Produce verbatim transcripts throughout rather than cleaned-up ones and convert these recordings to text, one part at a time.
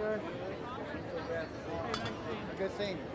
sir. Good seeing you.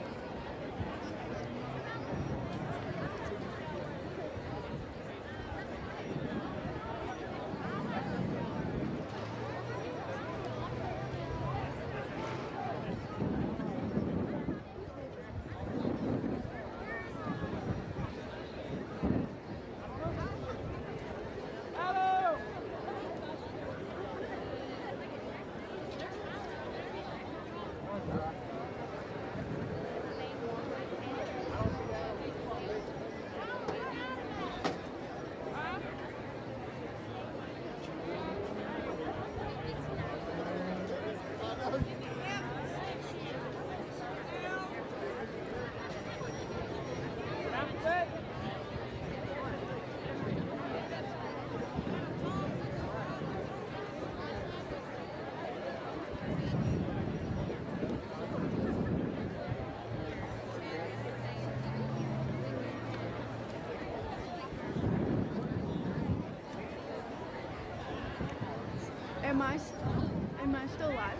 Am I, am I still live?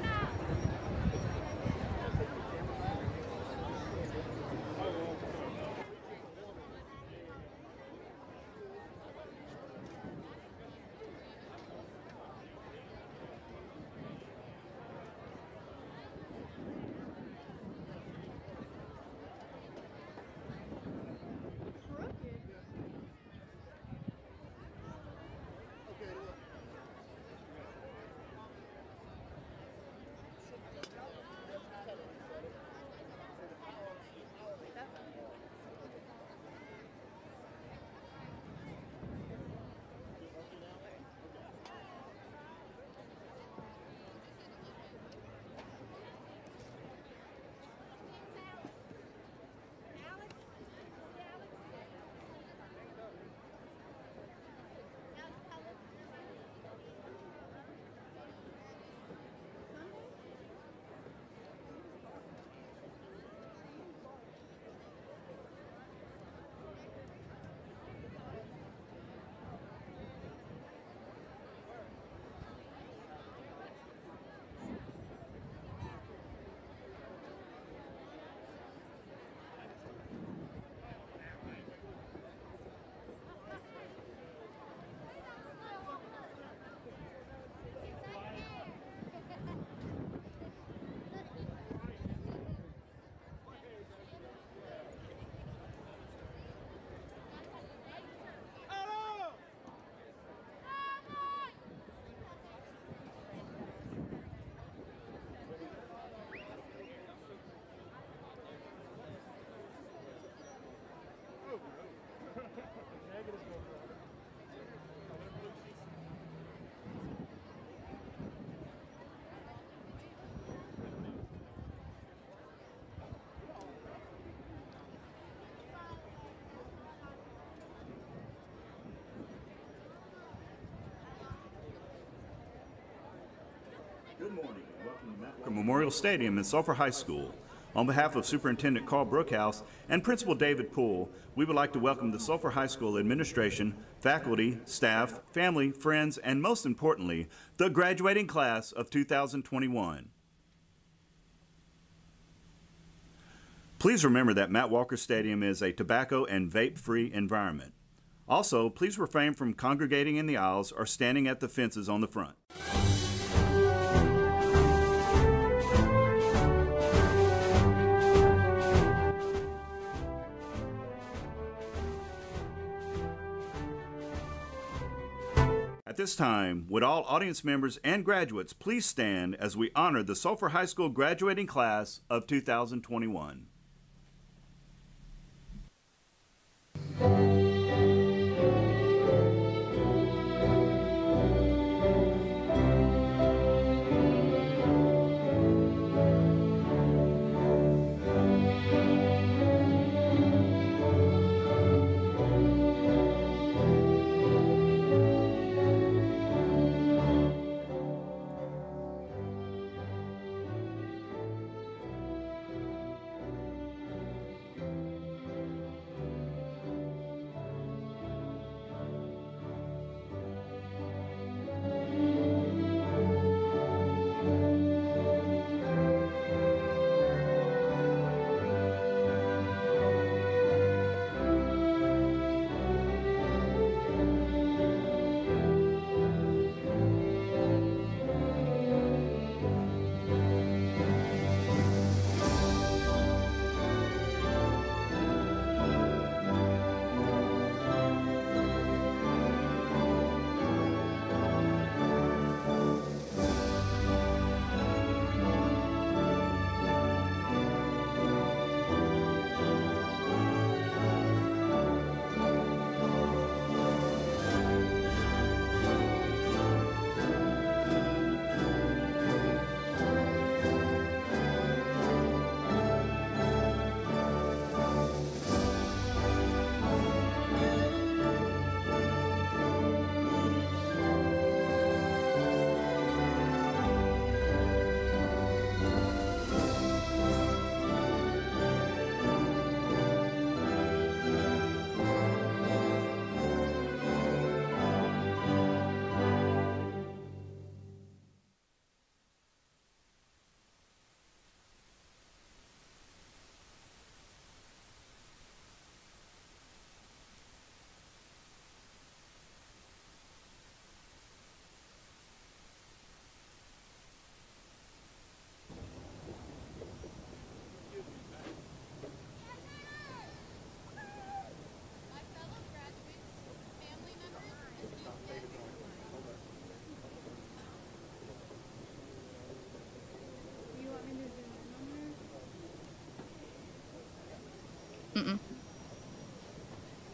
Good morning and welcome to Matt Walker Memorial Stadium in Sulphur High School. On behalf of Superintendent Carl Brookhouse and Principal David Poole, we would like to welcome the Sulphur High School administration, faculty, staff, family, friends, and most importantly, the graduating class of two thousand twenty-one. Please remember that Matt Walker Stadium is a tobacco and vape-free environment. Also, please refrain from congregating in the aisles or standing at the fences on the front. At this time, would all audience members and graduates please stand as we honor the Sulphur High School graduating class of two thousand twenty-one.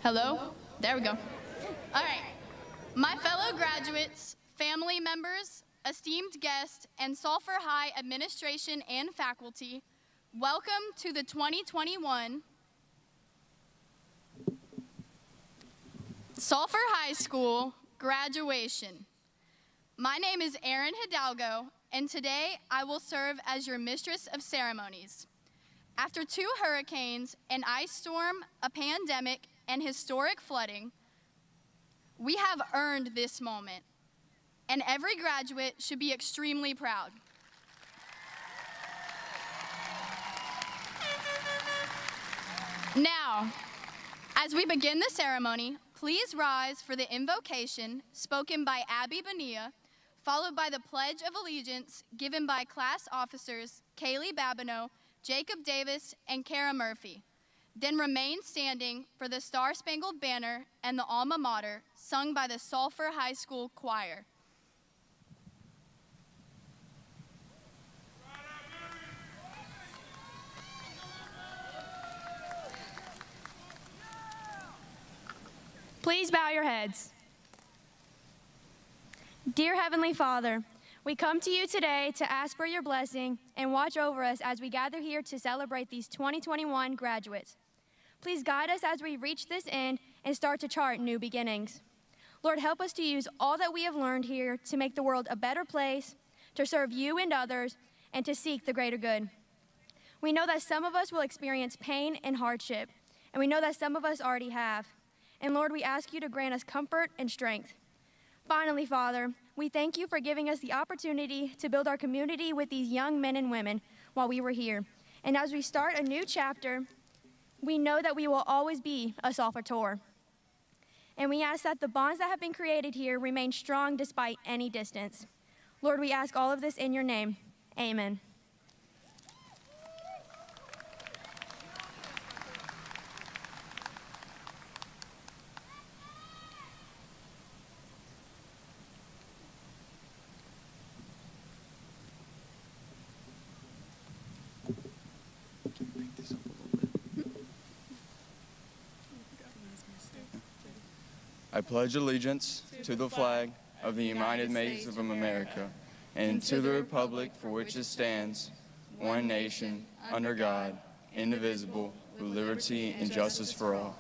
Hello? There we go. All right. My fellow graduates, family members, esteemed guests, and Sulphur High administration and faculty, welcome to the twenty twenty-one Sulphur High School graduation. My name is Erin Hidalgo, and today I will serve as your mistress of ceremonies. After two hurricanes, an ice storm, a pandemic, and historic flooding, we have earned this moment, and every graduate should be extremely proud. Now, as we begin the ceremony, please rise for the invocation spoken by Abby Bonilla, followed by the Pledge of Allegiance given by class officers Kaylee Babineau, Jacob Davis, and Kara Murphy. Then remain standing for the Star-Spangled Banner and the Alma Mater, sung by the Sulphur High School Choir. Please bow your heads. Dear Heavenly Father, we come to you today to ask for your blessing and watch over us as we gather here to celebrate these twenty twenty-one graduates. Please guide us as we reach this end and start to chart new beginnings. Lord, help us to use all that we have learned here to make the world a better place, to serve you and others, and to seek the greater good. We know that some of us will experience pain and hardship, and we know that some of us already have. And Lord, we ask you to grant us comfort and strength. Finally, Father, we thank you for giving us the opportunity to build our community with these young men and women while we were here. And as we start a new chapter, we know that we will always be a Sulphur. And we ask that the bonds that have been created here remain strong despite any distance. Lord, we ask all of this in your name. Amen. I pledge allegiance to the flag of the United States of America and to the republic for which it stands, one nation, under God, indivisible, with liberty and justice for all.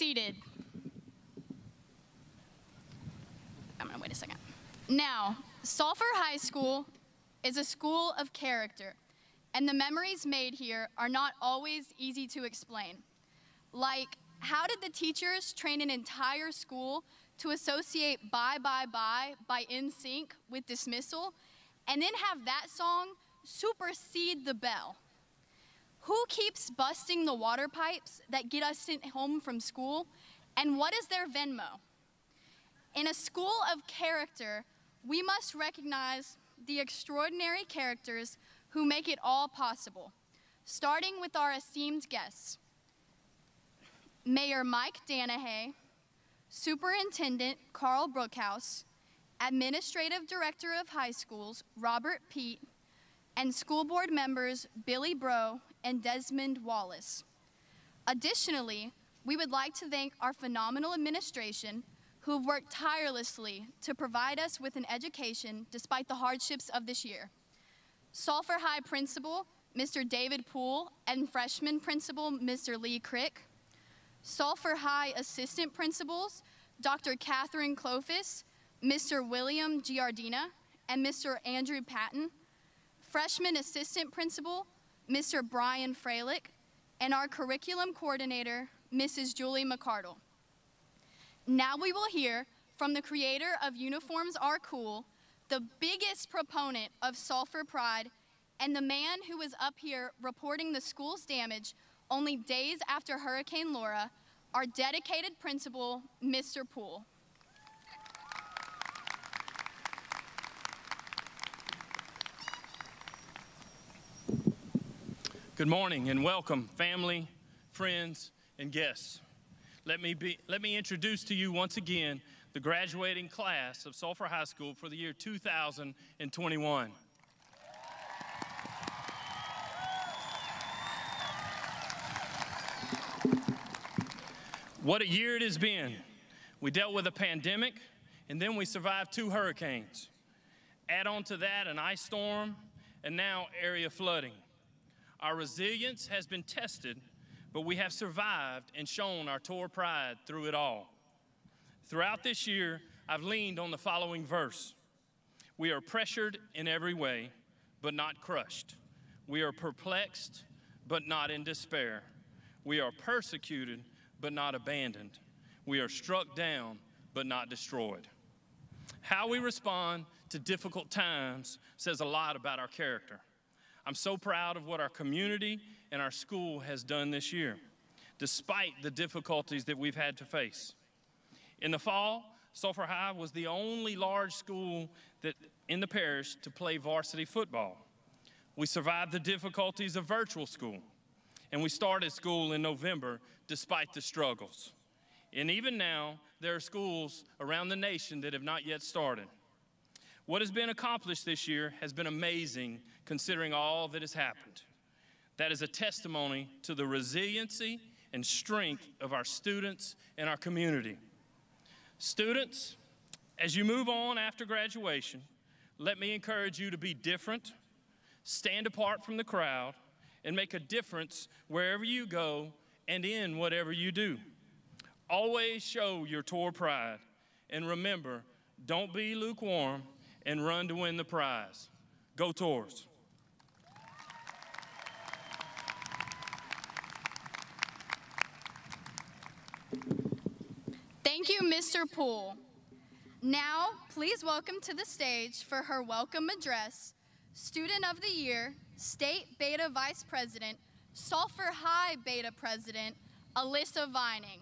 seated. I'm gonna wait a second. Now, Sulphur High School is a school of character, and the memories made here are not always easy to explain. Like, how did the teachers train an entire school to associate bye, bye, bye by N Sync with dismissal, and then have that song supersede the bell? Who keeps busting the water pipes that get us sent home from school, and what is their Venmo? In a school of character, we must recognize the extraordinary characters who make it all possible, starting with our esteemed guests. Mayor Mike Danahay, Superintendent Carl Brookhouse, Administrative Director of High Schools Robert Pete, and school board members Billy Bro and Desmond Wallace. Additionally, we would like to thank our phenomenal administration who have worked tirelessly to provide us with an education despite the hardships of this year. Sulphur High Principal, Mister David Poole, and Freshman Principal, Mister Lee Crick. Sulphur High Assistant Principals, Doctor Catherine Clofis, Mister William Giardina, and Mister Andrew Patton. Freshman Assistant Principal, Mister Brian Freilich, and our Curriculum Coordinator, Missus Julie McCardle. Now we will hear from the creator of Uniforms Are Cool, the biggest proponent of Sulphur Pride, and the man who was up here reporting the school's damage only days after Hurricane Laura, our dedicated principal, Mister Poole. Good morning and welcome, family, friends, and guests. Let me, be, let me introduce to you once again the graduating class of Sulphur High School for the year two thousand twenty-one. What a year it has been. We dealt with a pandemic, and then we survived two hurricanes. Add on to that an ice storm, and now area flooding. Our resilience has been tested, but we have survived and shown our Torah pride through it all. Throughout this year, I've leaned on the following verse. We are pressured in every way, but not crushed. We are perplexed, but not in despair. We are persecuted, but not abandoned. We are struck down, but not destroyed. How we respond to difficult times says a lot about our character. I'm so proud of what our community and our school has done this year, despite the difficulties that we've had to face. In the fall, Sulphur High was the only large school that, in the parish to play varsity football. We survived the difficulties of virtual school, and we started school in November despite the struggles. And even now, there are schools around the nation that have not yet started. What has been accomplished this year has been amazing considering all that has happened. That is a testimony to the resiliency and strength of our students and our community. Students, as you move on after graduation, let me encourage you to be different, stand apart from the crowd, and make a difference wherever you go and in whatever you do. Always show your Torah pride, and remember, don't be lukewarm, and run to win the prize. Go Tours. Thank you, Mister Poole. Now, please welcome to the stage for her welcome address, Student of the Year, State Beta Vice President, Sulphur High Beta President, Alyssa Vining.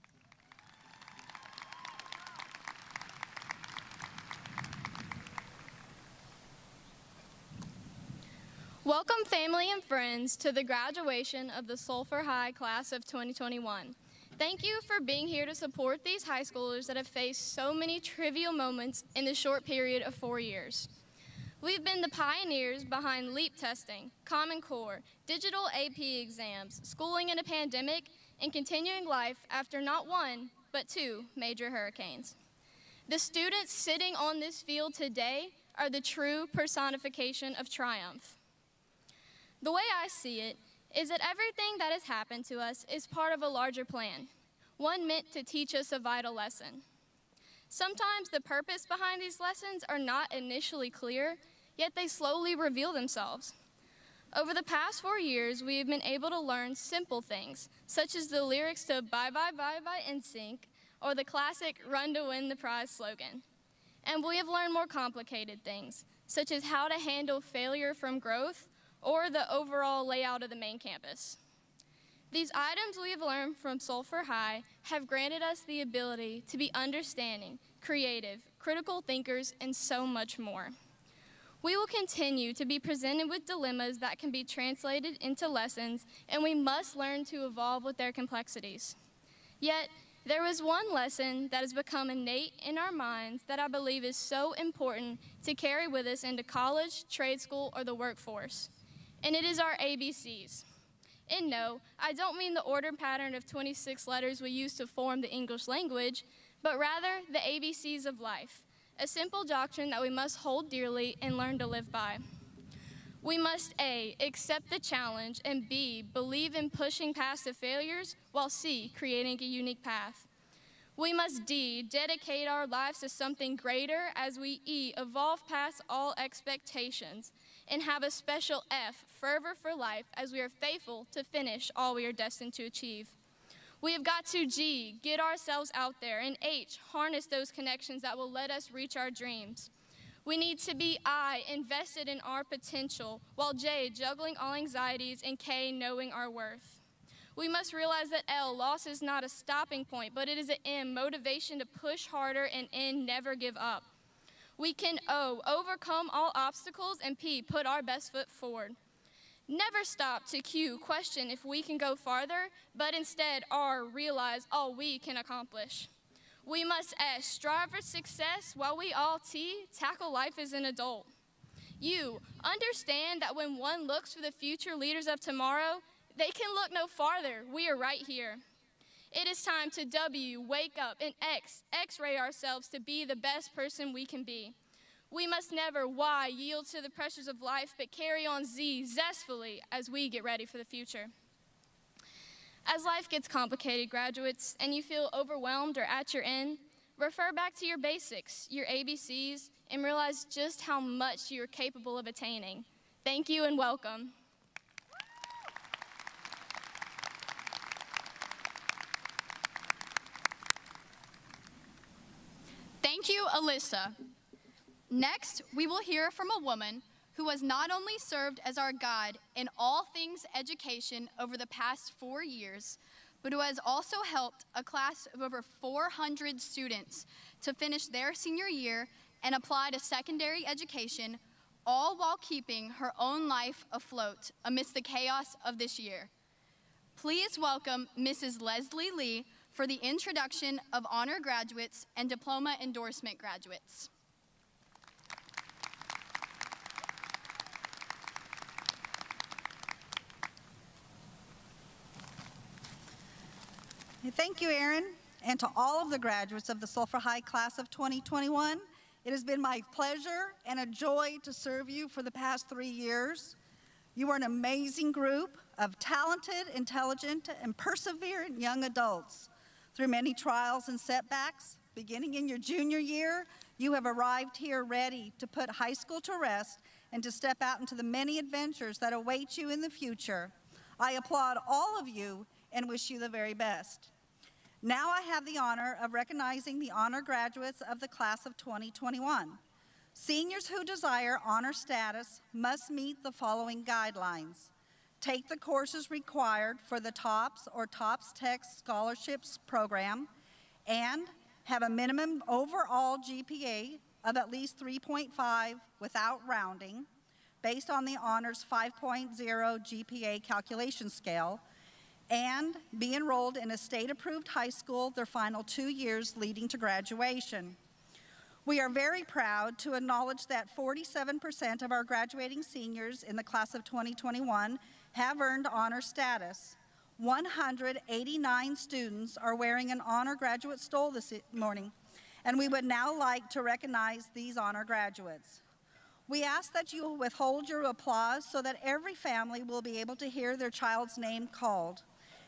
Welcome, family and friends, to the graduation of the Sulphur High class of twenty twenty-one. Thank you for being here to support these high schoolers that have faced so many trivial moments in the short period of four years. We've been the pioneers behind LEAP testing, Common Core, digital A P exams, schooling in a pandemic, and continuing life after not one, but two major hurricanes. The students sitting on this field today are the true personification of triumph. The way I see it is that everything that has happened to us is part of a larger plan, one meant to teach us a vital lesson. Sometimes the purpose behind these lessons are not initially clear, yet they slowly reveal themselves. Over the past four years, we have been able to learn simple things, such as the lyrics to Bye Bye Bye by N Sync or the classic Run to Win the Prize slogan. And we have learned more complicated things, such as how to handle failure from growth or the overall layout of the main campus. These items we have learned from Sulphur High have granted us the ability to be understanding, creative, critical thinkers, and so much more. We will continue to be presented with dilemmas that can be translated into lessons, and we must learn to evolve with their complexities. Yet, there is one lesson that has become innate in our minds that I believe is so important to carry with us into college, trade school, or the workforce, and it is our A B Cs. And no, I don't mean the order pattern of twenty-six letters we use to form the English language, but rather the A B Cs of life, a simple doctrine that we must hold dearly and learn to live by. We must A, accept the challenge, and B, believe in pushing past the failures, while C, creating a unique path. We must D, dedicate our lives to something greater as we E, evolve past all expectations, and have a special F, fervor for life, as we are faithful to finish all we are destined to achieve. We have got to G, get ourselves out there, and H, harness those connections that will let us reach our dreams. We need to be I, invested in our potential, while J, juggling all anxieties, and K, knowing our worth. We must realize that L, loss is not a stopping point, but it is an M, motivation to push harder, and N, never give up. We can O, overcome all obstacles, and P, put our best foot forward. Never stop to Q, question if we can go farther, but instead R, realize all we can accomplish. We must S, strive for success, while we all T, tackle life as an adult. U, understand that when one looks for the future leaders of tomorrow, they can look no farther. We are right here. It is time to W, wake up, and X, X-ray ourselves to be the best person we can be. We must never, Y, yield to the pressures of life, but carry on Z, zestfully, as we get ready for the future. As life gets complicated, graduates, and you feel overwhelmed or at your end, refer back to your basics, your A B Cs, and realize just how much you are capable of attaining. Thank you and welcome. Thank you, Alyssa. Next, we will hear from a woman who has not only served as our guide in all things education over the past four years, but who has also helped a class of over four hundred students to finish their senior year and apply to secondary education, all while keeping her own life afloat amidst the chaos of this year. Please welcome Missus Leslie Lee for the introduction of honor graduates and diploma endorsement graduates. Thank you, Erin, and to all of the graduates of the Sulphur High class of twenty twenty-one. It has been my pleasure and a joy to serve you for the past three years. You are an amazing group of talented, intelligent, and perseverant young adults. Through many trials and setbacks, beginning in your junior year, you have arrived here ready to put high school to rest and to step out into the many adventures that await you in the future. I applaud all of you and wish you the very best. Now I have the honor of recognizing the honor graduates of the class of twenty twenty-one. Seniors who desire honor status must meet the following guidelines. Take the courses required for the TOPS or TOPS Tech Scholarships program, and have a minimum overall G P A of at least three point five without rounding, based on the honors five point oh G P A calculation scale, and be enrolled in a state-approved high school their final two years leading to graduation. We are very proud to acknowledge that forty-seven percent of our graduating seniors in the class of twenty twenty-one have earned honor status. one hundred eighty-nine students are wearing an honor graduate stole this morning, and we would now like to recognize these honor graduates. We ask that you withhold your applause so that every family will be able to hear their child's name called.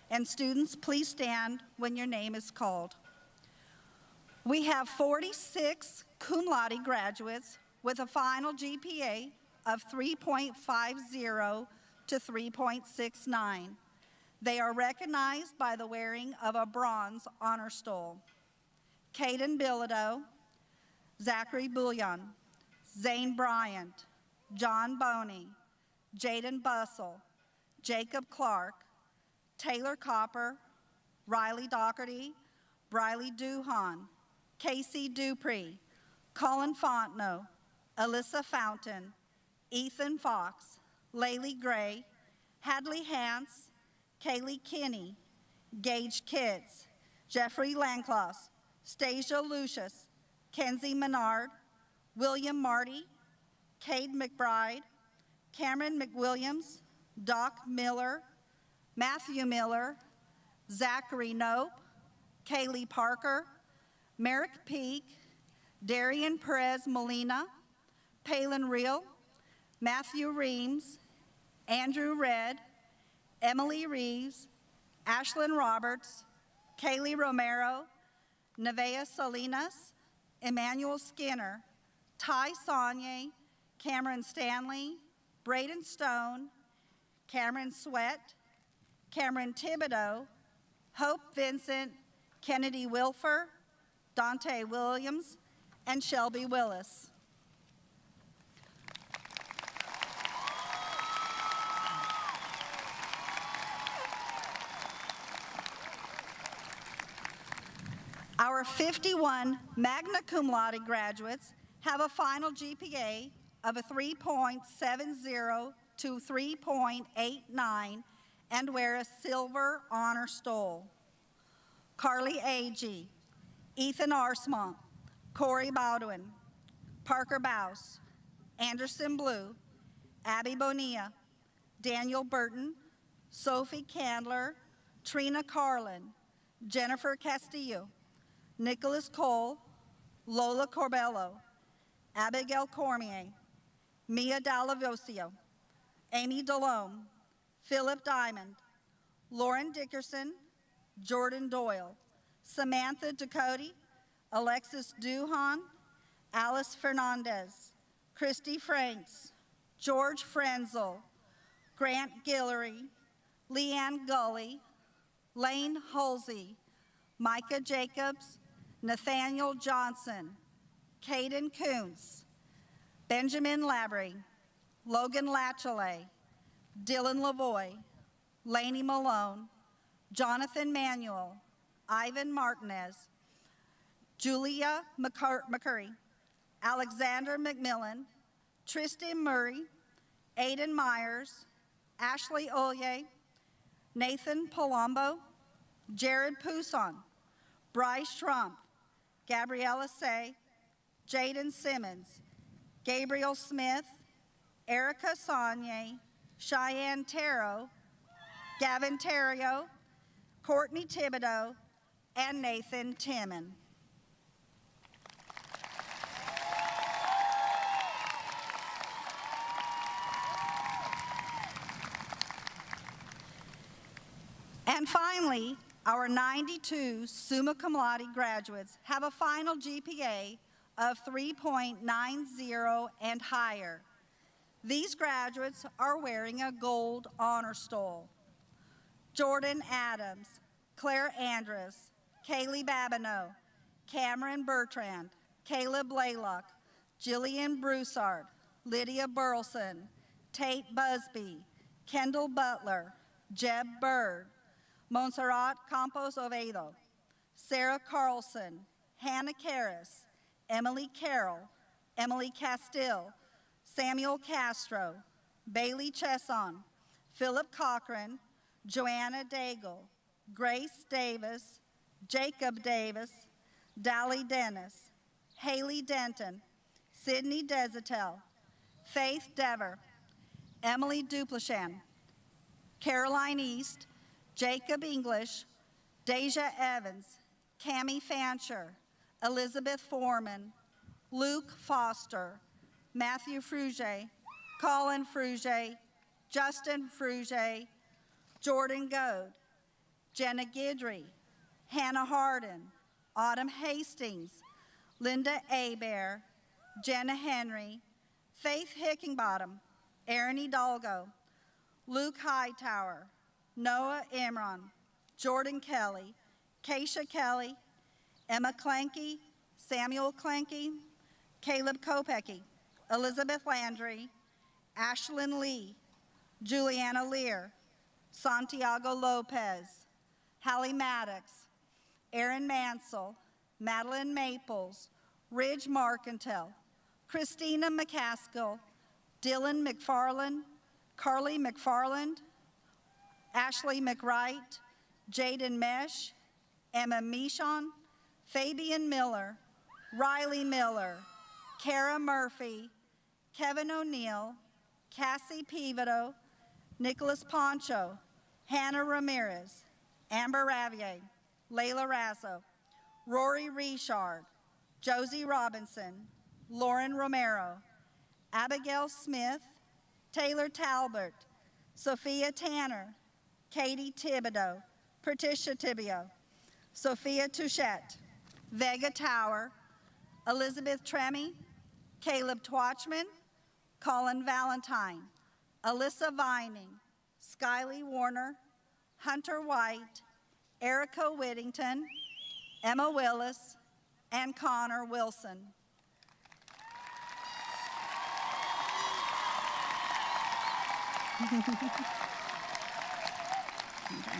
And students, please stand when your name is called. We have forty-six cum laude graduates with a final G P A of three point five zero to three point six nine. They are recognized by the wearing of a bronze honor stole. Caden Bilodeau, Zachary Bullion, Zane Bryant, John Boney, Jaden Bussell, Jacob Clark, Taylor Copper, Riley Doherty, Briley Duhan, Casey Dupree, Colin Fontenot, Alyssa Fountain, Ethan Fox, Laylee Gray, Hadley Hance, Kaylee Kinney, Gage Kitts, Jeffrey Lanclaus, Stasia Lucius, Kenzie Menard, William Marty, Cade McBride, Cameron McWilliams, Doc Miller, Matthew Miller, Zachary Nope, Kaylee Parker, Merrick Peak, Darian Perez Molina, Palin Reel, Matthew Reams, Andrew Red, Emily Reeves, Ashlyn Roberts, Kaylee Romero, Nevaeh Salinas, Emmanuel Skinner, Ty Saunier, Cameron Stanley, Braden Stone, Cameron Sweat, Cameron Thibodeau, Hope Vincent, Kennedy Wilfer, Dante Williams, and Shelby Willis. Our fifty-one magna cum laude graduates have a final G P A of a three point seven zero to three point eight nine and wear a silver honor stole. Carly Agee, Ethan Arsmont, Corey Baldwin, Parker Bouse, Anderson Blue, Abby Bonilla, Daniel Burton, Sophie Candler, Trina Carlin, Jennifer Castillo, Nicholas Cole, Lola Corbello, Abigail Cormier, Mia Dallavosio, Amy Delome, Philip Diamond, Lauren Dickerson, Jordan Doyle, Samantha Ducote, Alexis Duhan, Alice Fernandez, Christy Franks, George Frenzel, Grant Guillory, Leanne Gully, Lane Halsey, Micah Jacobs, Nathaniel Johnson, Caden Kuntz, Benjamin Labry, Logan Latchley, Dylan Lavoie, Laney Malone, Jonathan Manuel, Ivan Martinez, Julia McCurry, Alexander McMillan, Tristan Murray, Aiden Myers, Ashley Olye, Nathan Palombo, Jared Pousson, Bryce Trump, Gabriella Say, Jaden Simmons, Gabriel Smith, Erica Saunier, Cheyenne Tarot, Gavin Terrio, Courtney Thibodeau, and Nathan Timon. And finally, our ninety-two summa cum laude graduates have a final G P A of three point nine zero and higher. These graduates are wearing a gold honor stole. Jordan Adams, Claire Andrus, Kaylee Babineau, Cameron Bertrand, Caleb Blaylock, Jillian Broussard, Lydia Burleson, Tate Busby, Kendall Butler, Jeb Bird, Montserrat Campos Oviedo, Sarah Carlson, Hannah Karras, Emily Carroll, Emily Castile, Samuel Castro, Bailey Chesson, Philip Cochran, Joanna Daigle, Grace Davis, Jacob Davis, Dally Dennis, Haley Denton, Sydney Desatel, Faith Dever, Emily Duplichan, Caroline East, Jacob English, Deja Evans, Cammie Fancher, Elizabeth Foreman, Luke Foster, Matthew Fruget, Colin Fruget, Justin Fruget, Jordan Goad, Jenna Guidry, Hannah Harden, Autumn Hastings, Linda Abear, Jenna Henry, Faith Hickingbottom, Erin Hidalgo, Luke Hightower, Noah Imran, Jordan Kelly, Keisha Kelly, Emma Clanky, Samuel Clanky, Caleb Kopecky, Elizabeth Landry, Ashlyn Lee, Juliana Lear, Santiago Lopez, Hallie Maddox, Aaron Mansell, Madeline Maples, Ridge Marcantel, Christina McCaskill, Dylan McFarland, Carly McFarland, Ashley McWright, Jaden Mesh, Emma Michon, Fabian Miller, Riley Miller, Kara Murphy, Kevin O'Neill, Cassie Pivoto, Nicholas Poncho, Hannah Ramirez, Amber Ravier, Layla Razzo, Rory Richard, Josie Robinson, Lauren Romero, Abigail Smith, Taylor Talbert, Sophia Tanner, Katie Thibodeau, Patricia Tibio, Sophia Touchette, Vega Tower, Elizabeth Tremy, Caleb Twatchman, Colin Valentine, Alyssa Vining, Skylie Warner, Hunter White, Erica Whittington, Emma Willis, and Connor Wilson. Okay.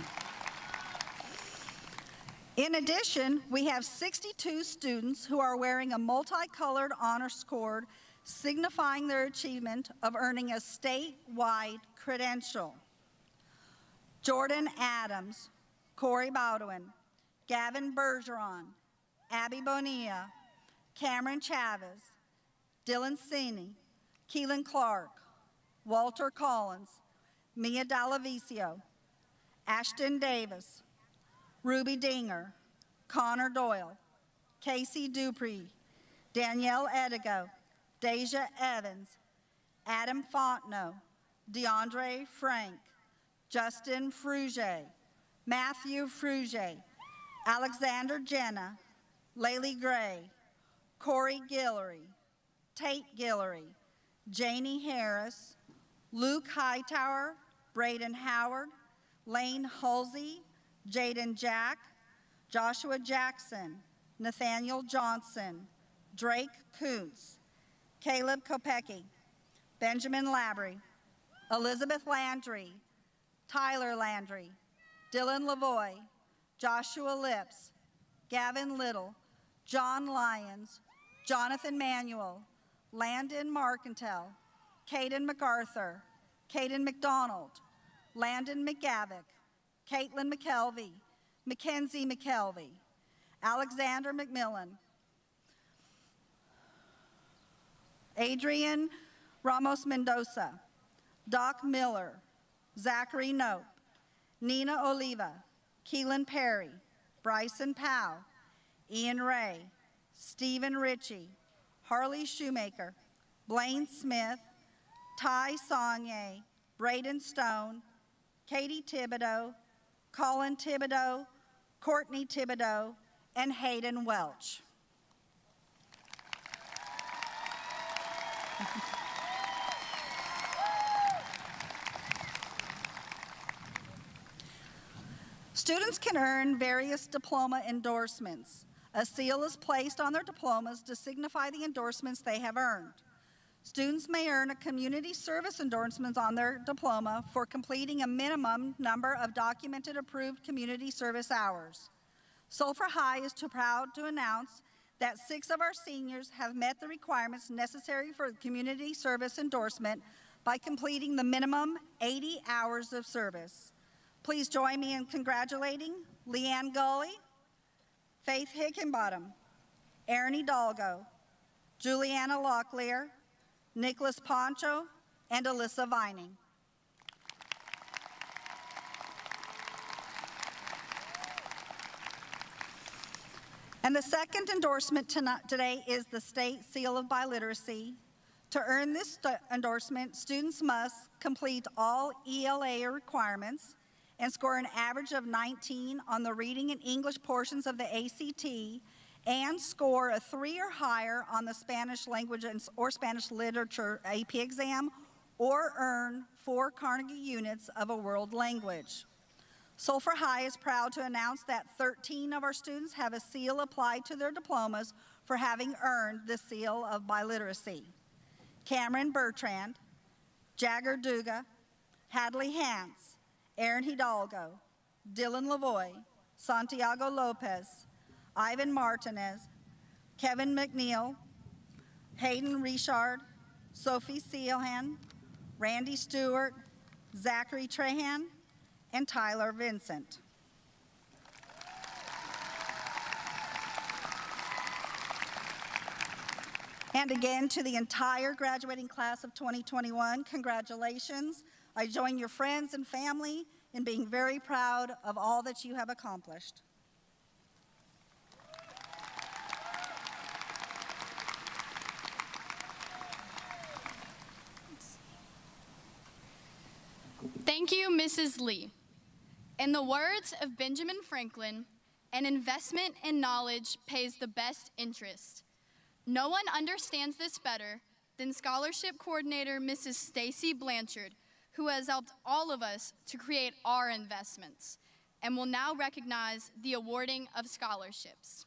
In addition, we have sixty-two students who are wearing a multicolored honor cord signifying their achievement of earning a statewide credential. Jordan Adams, Corey Baldwin, Gavin Bergeron, Abby Bonilla, Cameron Chavez, Dylan Cini, Keelan Clark, Walter Collins, Mia Dallavicio, Ashton Davis, Ruby Dinger, Connor Doyle, Casey Dupree, Danielle Edigo, Deja Evans, Adam Fontenot, DeAndre Frank, Justin Fruge, Matthew Fruge, Alexander Jenna, Laylee Gray, Corey Guillory, Tate Guillory, Janie Harris, Luke Hightower, Braden Howard, Lane Halsey, Jaden Jack, Joshua Jackson, Nathaniel Johnson, Drake Kuntz, Caleb Kopecky, Benjamin Labry, Elizabeth Landry, Tyler Landry, Dylan Lavoy, Joshua Lips, Gavin Little, John Lyons, Jonathan Manuel, Landon Marcantel, Caden MacArthur, Caden McDonald, Landon McGavick, Caitlin McKelvey, Mackenzie McKelvey, Alexander McMillan, Adrian Ramos Mendoza, Doc Miller, Zachary Nope, Nina Oliva, Keelan Perry, Bryson Powell, Ian Ray, Stephen Ritchie, Harley Shoemaker, Blaine Smith, Ty Sonye, Braden Stone, Katie Thibodeau, Colin Thibodeau, Courtney Thibodeau, and Hayden Welch. Students can earn various diploma endorsements. A seal is placed on their diplomas to signify the endorsements they have earned. Students may earn a community service endorsement on their diploma for completing a minimum number of documented approved community service hours. Sulphur High is too proud to announce that six of our seniors have met the requirements necessary for the community service endorsement by completing the minimum eighty hours of service. Please join me in congratulating Leanne Gully, Faith Hickenbottom, Erin Hidalgo, Juliana Locklear, Nicholas Poncho, and Alyssa Vining. And the second endorsement tonight, today is the State Seal of Biliteracy. To earn this endorsement, students must complete all E L A requirements and score an average of nineteen on the reading and English portions of the A C T, and score a three or higher on the Spanish language or Spanish literature A P exam, or earn four Carnegie units of a world language. Sulphur High is proud to announce that thirteen of our students have a seal applied to their diplomas for having earned the seal of biliteracy. Cameron Bertrand, Jagger Duga, Hadley Hance, Aaron Hidalgo, Dylan Lavoy, Santiago Lopez, Ivan Martinez, Kevin McNeil, Hayden Richard, Sophie Seelhan, Randy Stewart, Zachary Trahan, and Tyler Vincent. And again, to the entire graduating class of twenty twenty-one, congratulations. I join your friends and family in being very proud of all that you have accomplished. Thank you, Missus Lee. In the words of Benjamin Franklin, an investment in knowledge pays the best interest. No one understands this better than Scholarship Coordinator Missus Stacy Blanchard, who has helped all of us to create our investments, and will now recognize the awarding of scholarships.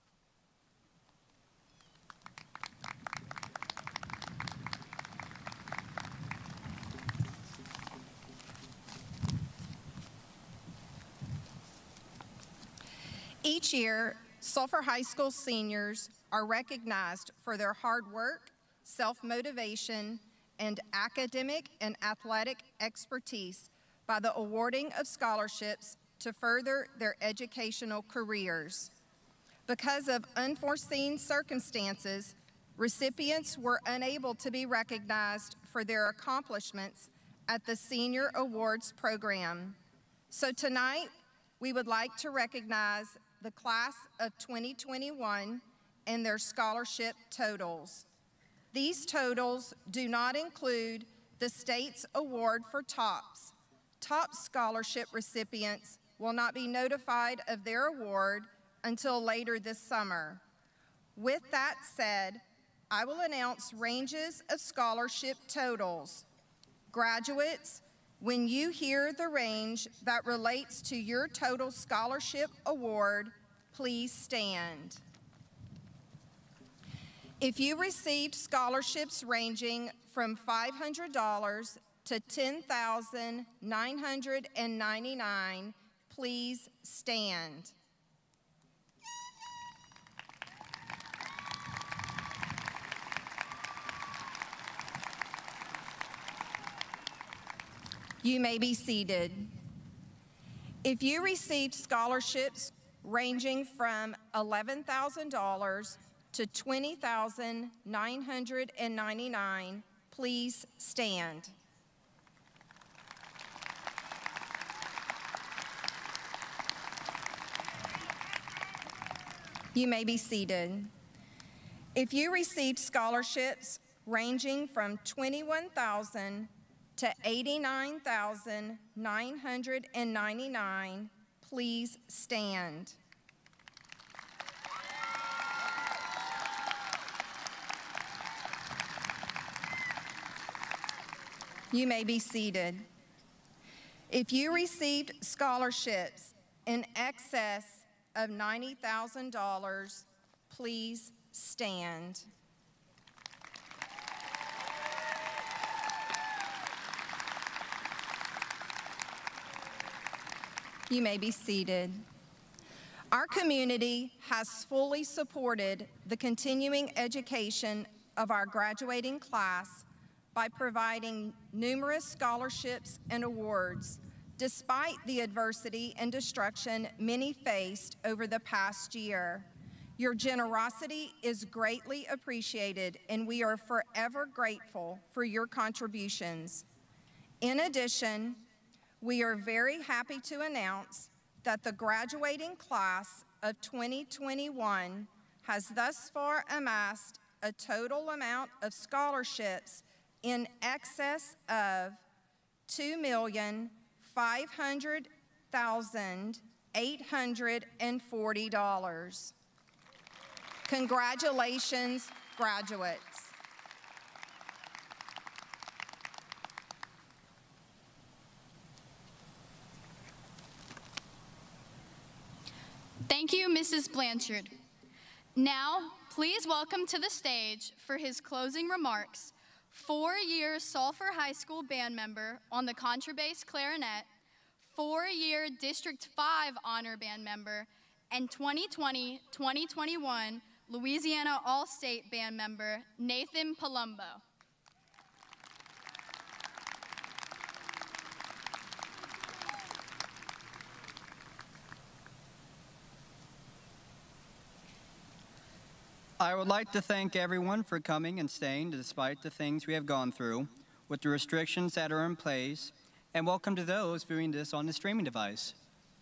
Each year, Sulphur High School seniors are recognized for their hard work, self-motivation, and academic and athletic expertise by the awarding of scholarships to further their educational careers. Because of unforeseen circumstances, recipients were unable to be recognized for their accomplishments at the Senior Awards program. So tonight, we would like to recognize the class of twenty twenty-one and their scholarship totals. These totals do not include the state's award for TOPS. TOPS scholarship recipients will not be notified of their award until later this summer. With that said, I will announce ranges of scholarship totals. Graduates, when you hear the range that relates to your total scholarship award, please stand. If you received scholarships ranging from five hundred dollars to ten thousand nine hundred ninety-nine dollars, please stand. You may be seated. If you received scholarships ranging from eleven thousand dollars to twenty thousand nine hundred ninety-nine dollars, please stand. You may be seated. If you received scholarships ranging from twenty-one thousand dollars to eighty-nine thousand nine hundred ninety-nine dollars, please stand. You may be seated. If you received scholarships in excess of ninety thousand dollars, please stand. You may be seated. Our community has fully supported the continuing education of our graduating class by providing numerous scholarships and awards, despite the adversity and destruction many faced over the past year. Your generosity is greatly appreciated, and we are forever grateful for your contributions. In addition, we are very happy to announce that the graduating class of twenty twenty-one has thus far amassed a total amount of scholarships in excess of two million five hundred thousand eight hundred forty dollars. Congratulations, graduates. Thank you, Missus Blanchard. Now, please welcome to the stage for his closing remarks, four-year Sulphur High School band member on the contrabass clarinet, four-year District five honor band member, and twenty twenty twenty twenty-one Louisiana All-State band member, Nathan Palumbo. I would like to thank everyone for coming and staying despite the things we have gone through with the restrictions that are in place, and welcome to those viewing this on the streaming device.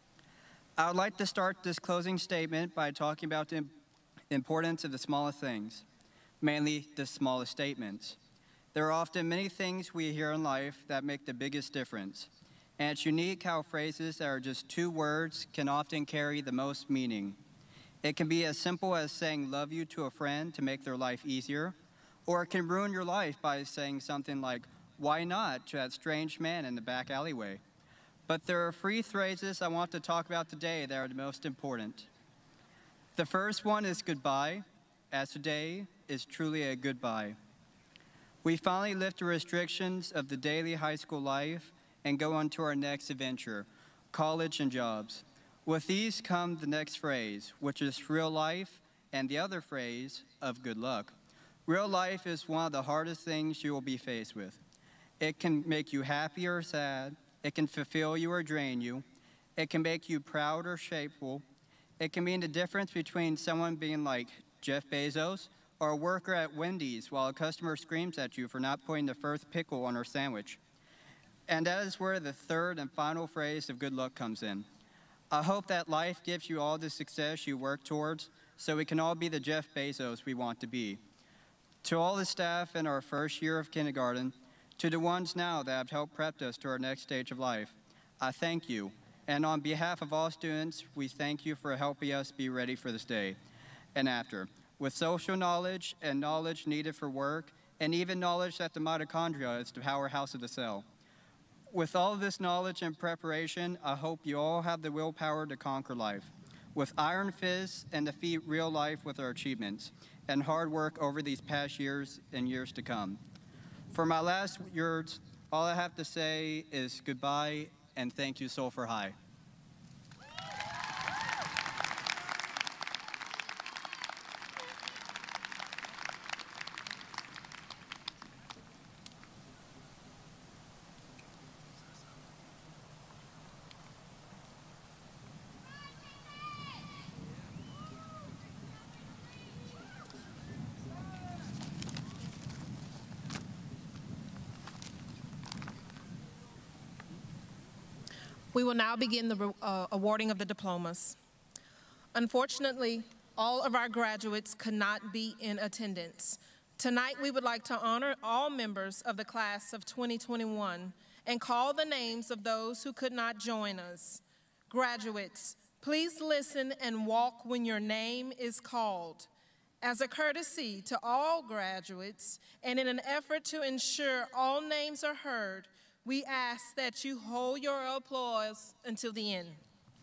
I would like to start this closing statement by talking about the importance of the smallest things, mainly the smallest statements. There are often many things we hear in life that make the biggest difference, and it's unique how phrases that are just two words can often carry the most meaning. It can be as simple as saying love you to a friend to make their life easier, or it can ruin your life by saying something like, why not, to that strange man in the back alleyway. But there are three phrases I want to talk about today that are the most important. The first one is goodbye, as today is truly a goodbye. We finally lift the restrictions of the daily high school life and go on to our next adventure, college and jobs. With these come the next phrase, which is real life, and the other phrase of good luck. Real life is one of the hardest things you will be faced with. It can make you happy or sad. It can fulfill you or drain you. It can make you proud or shameful. It can mean the difference between someone being like Jeff Bezos or a worker at Wendy's while a customer screams at you for not putting the first pickle on her sandwich. And that is where the third and final phrase of good luck comes in. I hope that life gives you all the success you work towards so we can all be the Jeff Bezos we want to be. To all the staff in our first year of kindergarten, to the ones now that have helped prep us to our next stage of life, I thank you. And on behalf of all students, we thank you for helping us be ready for this day and after. With social knowledge and knowledge needed for work, and even knowledge that the mitochondria is the powerhouse of the cell. With all of this knowledge and preparation, I hope you all have the willpower to conquer life, with iron fists and defeat real life with our achievements and hard work over these past years and years to come. For my last words, all I have to say is goodbye and thank you, Sulphur High. We will now begin the uh, awarding of the diplomas. Unfortunately, all of our graduates could not be in attendance. Tonight, we would like to honor all members of the class of twenty twenty-one and call the names of those who could not join us. Graduates, please listen and walk when your name is called. As a courtesy to all graduates and in an effort to ensure all names are heard, we ask that you hold your applause until the end.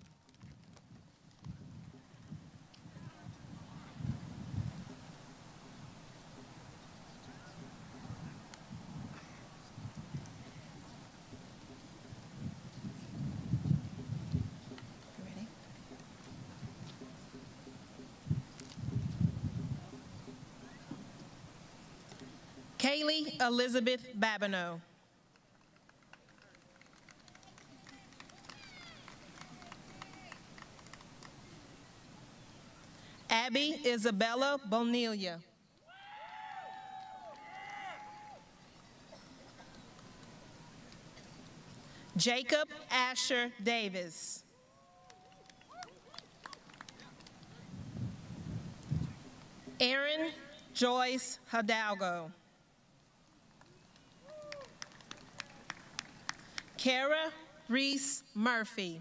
Kaylee Elizabeth Babineau. Abby Isabella Bonilla. Jacob Asher Davis. Erin Joyce Hidalgo. Kara Reese Murphy.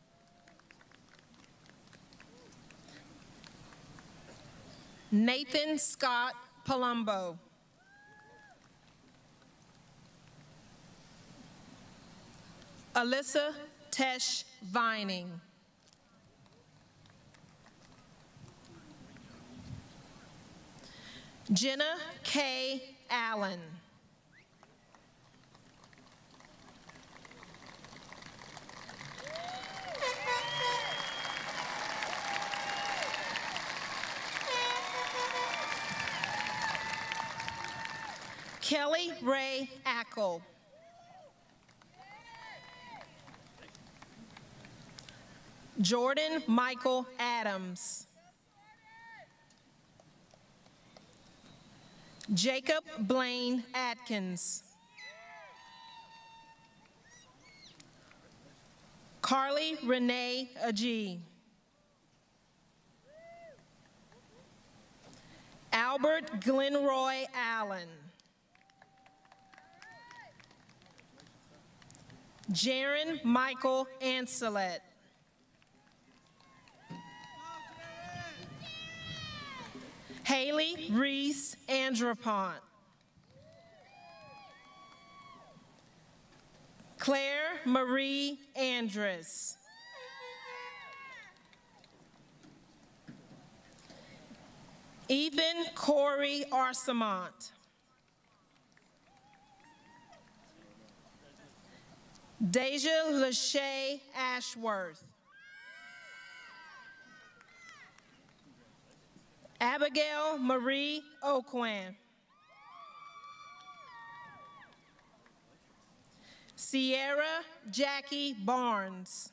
Nathan Scott Palumbo. Alyssa Tesh Vining. Jenna K. Allen. Kelly Ray Ackle. Jordan Michael Adams. Jacob Blaine Atkins. Carly Renee Agee. Albert Glenroy Allen. Jaron Michael Ancelet. Haley Reese Andropont. Claire Marie Andress. Ethan Corey Arsamont. Deja Lachey Ashworth. Abigail Marie Oquan. Sierra Jackie Barnes.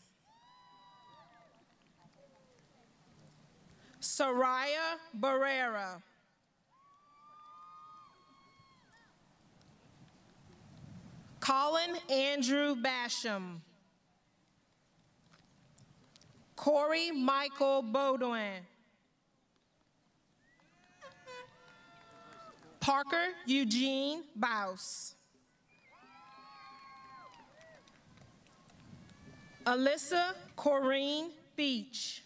Soraya Barrera. Colin Andrew Basham. Corey Michael Baudouin. Parker Eugene Baus. Alyssa Corrine Beach.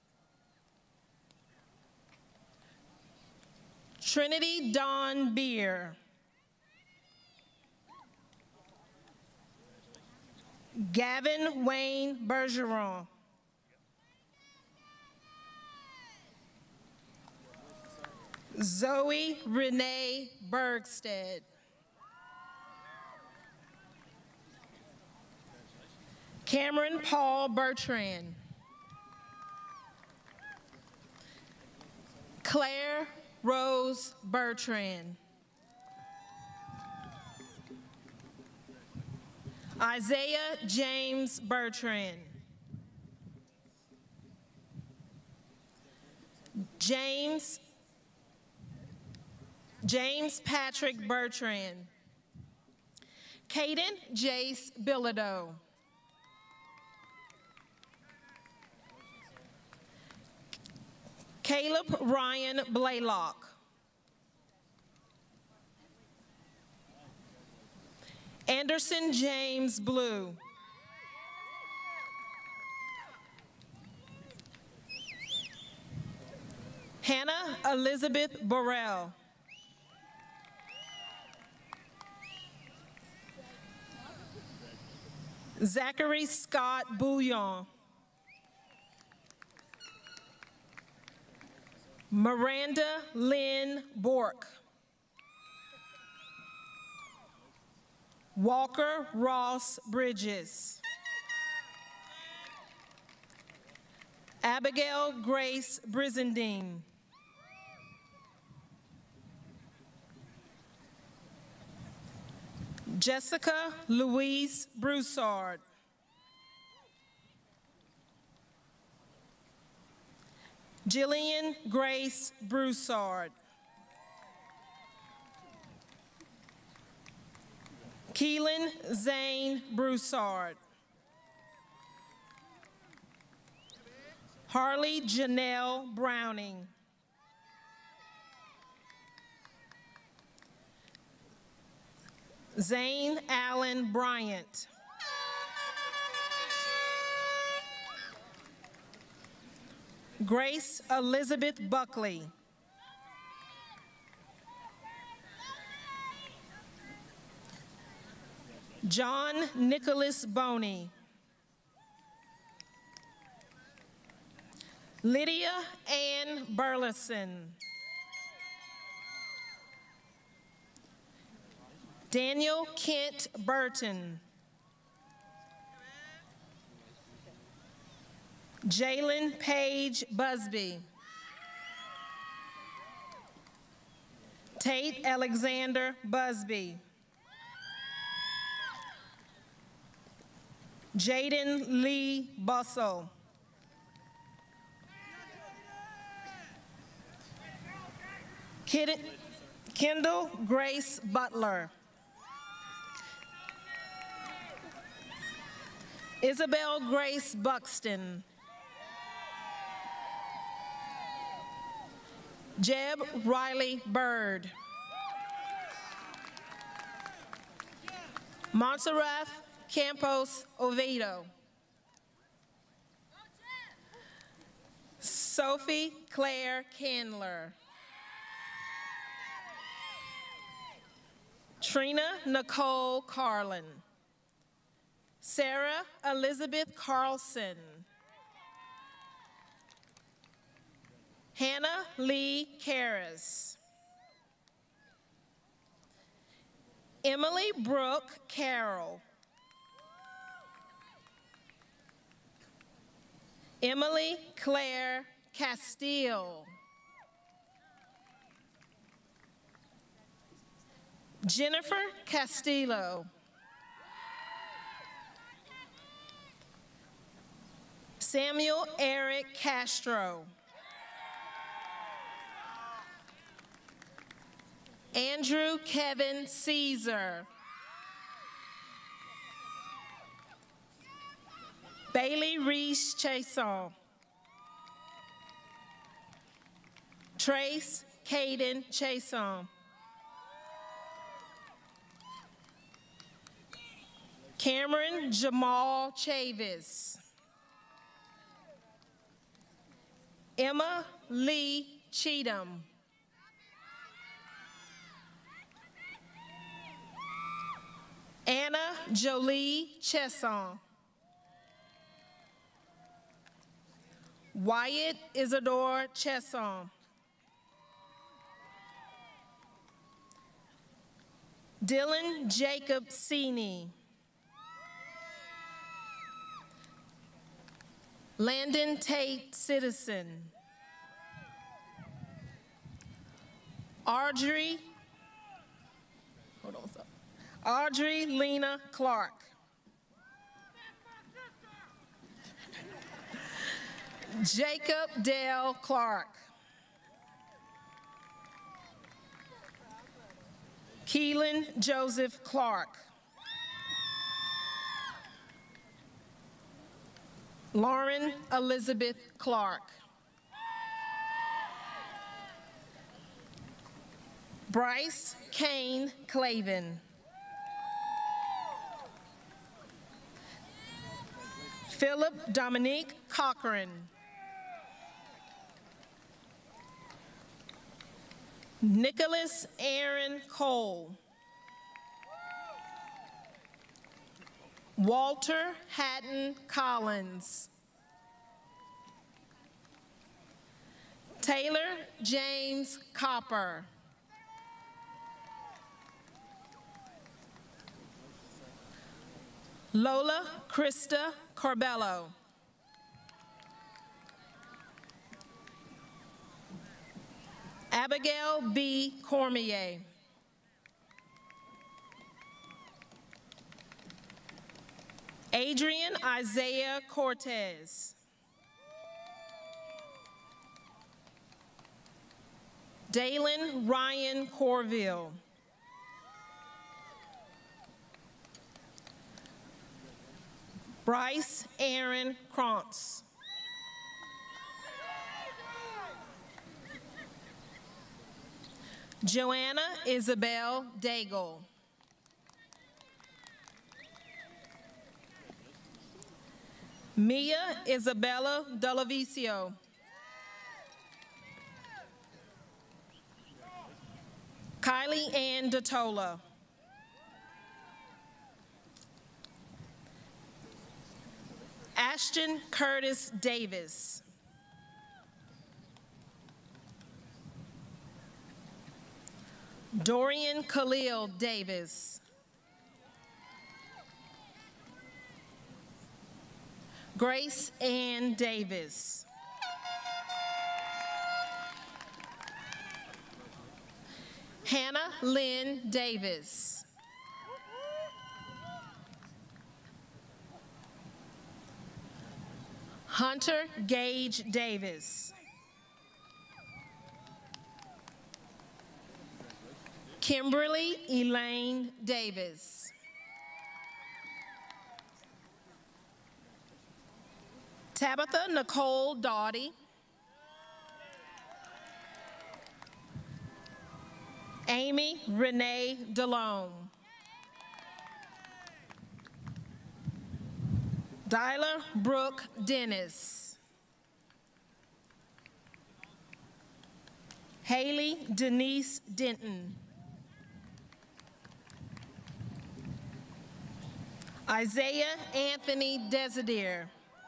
Trinity Dawn Beer. Gavin Wayne Bergeron. Zoe Renee Bergstead. Cameron Paul Bertrand. Claire Rose Bertrand. Isaiah James Bertrand. James James Patrick Bertrand. Caden Jace Bilodeau. Caleb Ryan Blaylock. Anderson James Blue. Hannah Elizabeth Burrell. Zachary Scott Bouillon. Miranda Lynn Bork. Walker Ross Bridges. Abigail Grace Brizendine. Jessica Louise Broussard. Jillian Grace Broussard. Keelan Zane Broussard. Harley Janelle Browning. Zane Allen Bryant. Grace Elizabeth Buckley. John Nicholas Boney. Lydia Ann Burleson. Daniel Kent Burton. Jalen Page Busby. Tate Alexander Busby. Jaden Lee Bussell. Kid Kendall Grace Butler. Isabel Grace Buxton. Jeb Riley Bird. Montserrat Campos Oviedo. Sophie Claire Candler. Trina Nicole Carlin. Sarah Elizabeth Carlson. Hannah Lee Karras. Emily Brooke Carroll. Emily Claire Castile. Jennifer Castillo. Samuel Eric Castro. Andrew Kevin Caesar. Bailey Reese Chason. Trace Caden Chason. Cameron Jamal Chavis. Emma Lee Cheatham. Anna Jolie Chesson. Wyatt Isidore Chesson. Dylan Jacob Sini. Landon Tate Citizen. Audrey, hold on, stop. Audrey Lena Clark. Jacob Dale Clark. Keelan Joseph Clark. Lauren Elizabeth Clark. Bryce Kane Clavin. Philip Dominique Cochran. Nicholas Aaron Cole. Walter Hatton Collins. Taylor James Copper. Lola Krista Corbello. Abigail B. Cormier. Adrian Isaiah Cortez. Dalen Ryan Corville. Bryce Aaron Krantz. Joanna Isabel Daigle. Mia Isabella Delavicio. Kylie Ann Datola. Ashton Curtis Davis. Dorian Khalil Davis. Grace Ann Davis. Hannah Lynn Davis. Hunter Gage Davis. Kimberly Elaine Davis. Tabitha Nicole Doughty. Amy Renee DeLone. Dyla Brooke Dennis. Haley Denise Denton. Isaiah Anthony Desideer.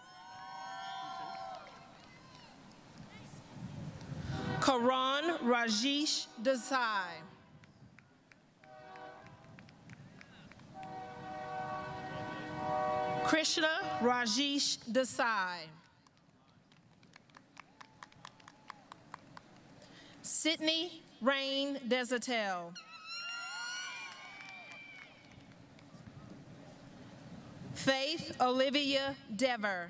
Karan Rajesh Desai. Krishna Rajesh Desai. Sydney Rain Desatel. Faith Olivia Dever.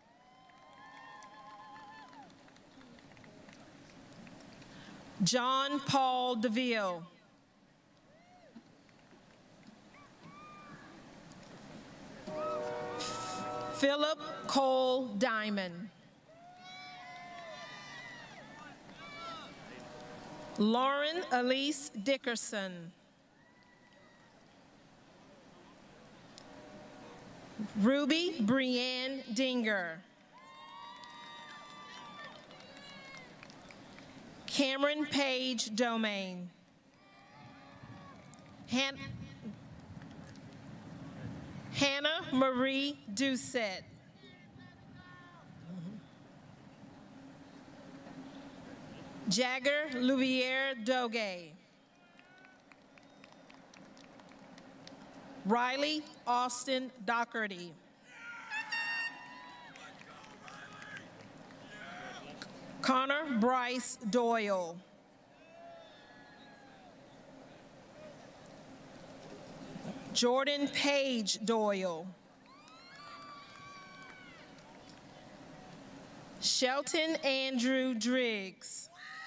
John Paul DeVille. Philip Cole Diamond. Lauren Elise Dickerson. Ruby Brienne Dinger. Cameron Page Domain. Han Hannah Marie Doucette. Jagger Louviere Doge. Riley Austin Doherty. Connor Bryce Doyle. Jordan Page Doyle. Shelton Andrew Driggs.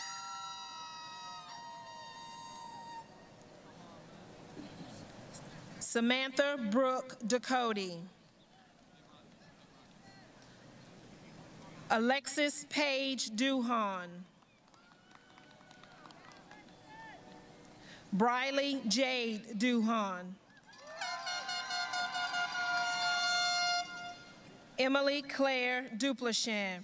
Samantha Brooke Ducote. Alexis Page Duhan. Briley Jade Duhan. Emily Claire Duplichin.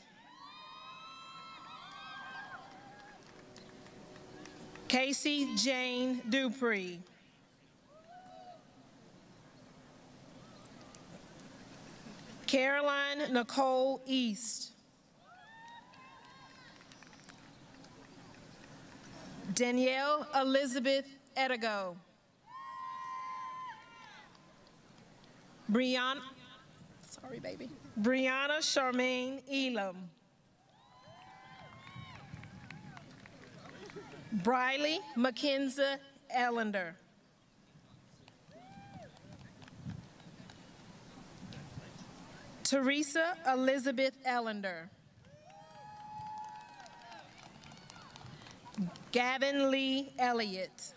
Casey Jane Dupree. Caroline Nicole East. Danielle Elizabeth Edigo. Brianna, sorry baby. Brianna Charmaine Elam. Briley Mackenzie Ellender. Teresa Elizabeth Ellender. Gavin Lee Elliott.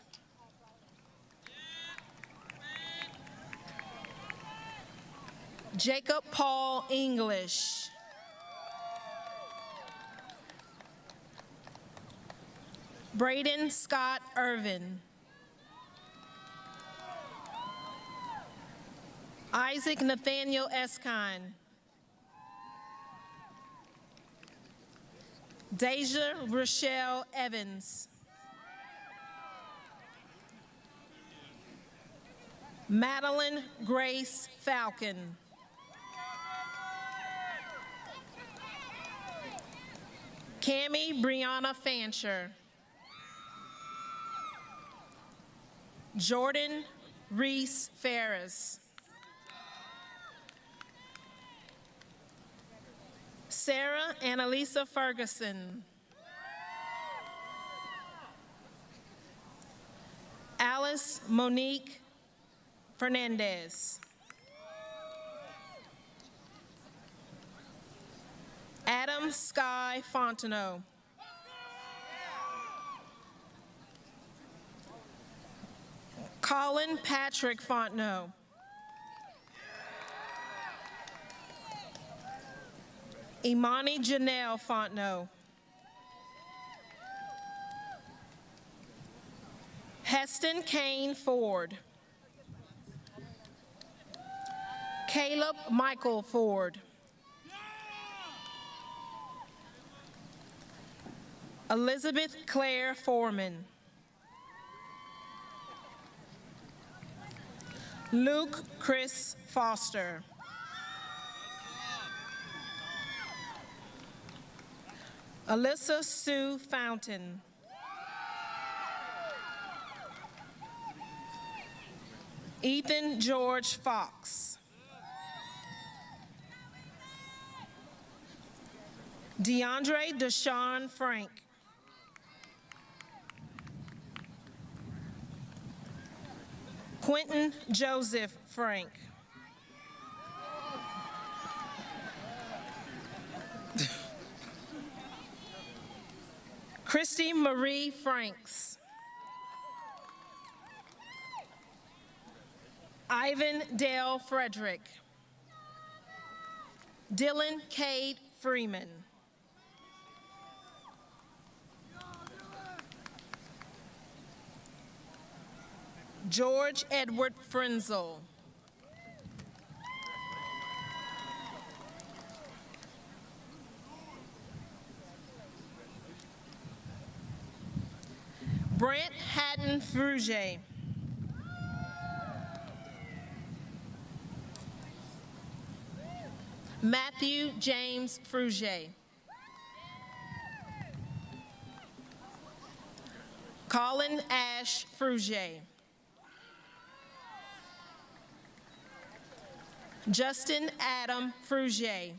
Jacob Paul English. Braden Scott Irvin. Isaac Nathaniel Eskine. Deja Rochelle Evans. Madeline Grace Falcon. Cammie Brianna Fancher. Jordan Reese Ferris. Sarah Annalisa Ferguson. Alice Monique Fernandez. Adam Sky Fontenot. Colin Patrick Fontenot. Imani Janelle Fontenot. Heston Kane Ford. Caleb Michael Ford. Elizabeth Claire Foreman. Luke Chris Foster. Alyssa Sue Fountain. Ethan George Fox. DeAndre Deshaun Frank. Quentin Joseph Frank. Christy Marie Franks. Ivan Dale Frederick. Dylan Cade Freeman. George Edward Frenzel. Brent Hatton Frugier. Matthew James Frugier. Colin Ash Frugier. Justin Adam Frugier.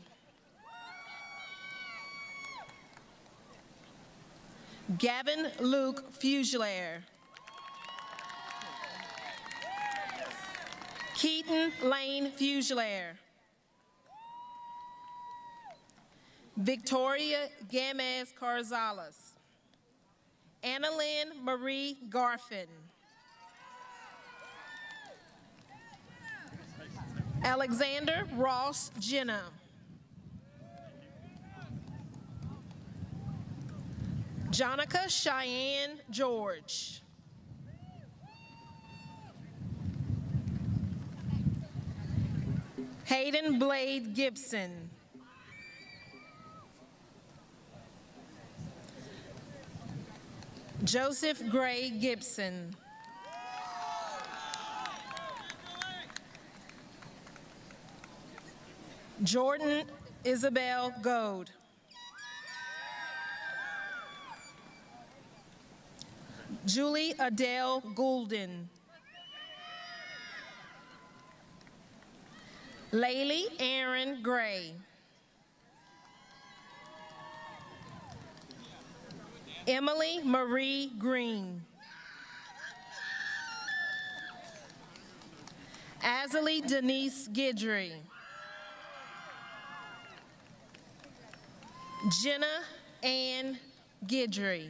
Gavin Luke Fugelaire. Keaton Lane Fugelaire. Victoria Gamez Carzales. Annalyn Marie Garfin. Alexander Ross Jenna. Jonica Cheyenne George. Hayden Blade Gibson. Joseph Gray Gibson. Jordan Isabel Gold. Julie Adele Goulden. Laylee Aaron Gray. Emily Marie Green. Azalee Denise Gidry. Jenna Ann Gidry.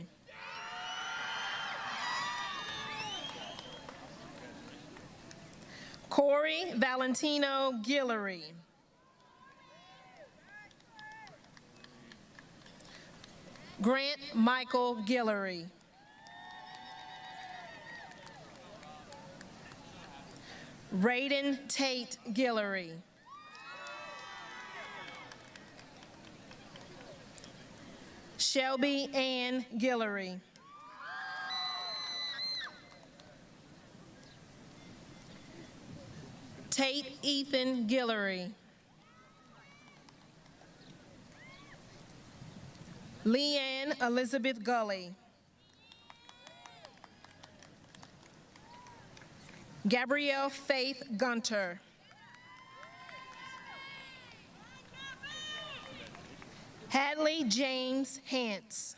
Corey Valentino Guillory. Grant Michael Guillory. Raiden Tate Guillory. Shelby Ann Guillory. Tate Ethan Guillory. Leanne Elizabeth Gully. Gabrielle Faith Gunter. Hadley James Hance.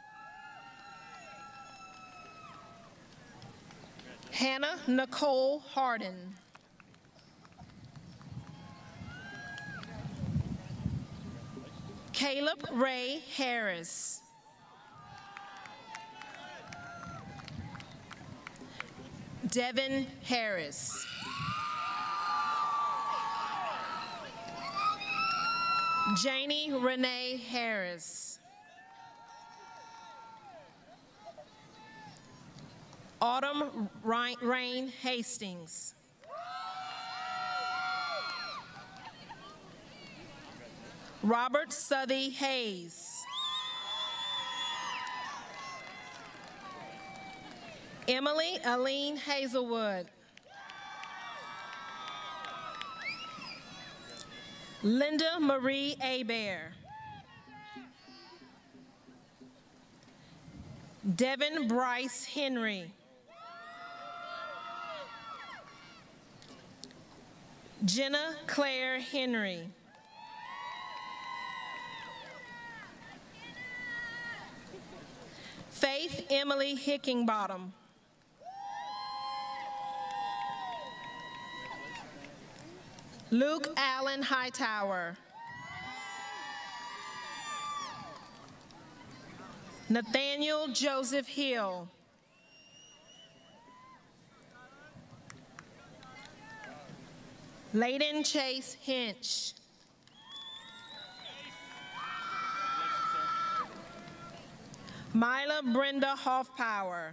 Hannah Nicole Harden. Caleb Ray Harris. Devin Harris. Janie Renee Harris. Autumn Rain Hastings. Robert Southey Hayes. Emily Aline Hazelwood. Linda Marie Abear. Devin Bryce Henry. Jenna Claire Henry. Faith Emily Hickingbottom. Luke Allen Hightower. Nathaniel Joseph Hill. Layden Chase Hinch. Mila Brenda Hoffpower.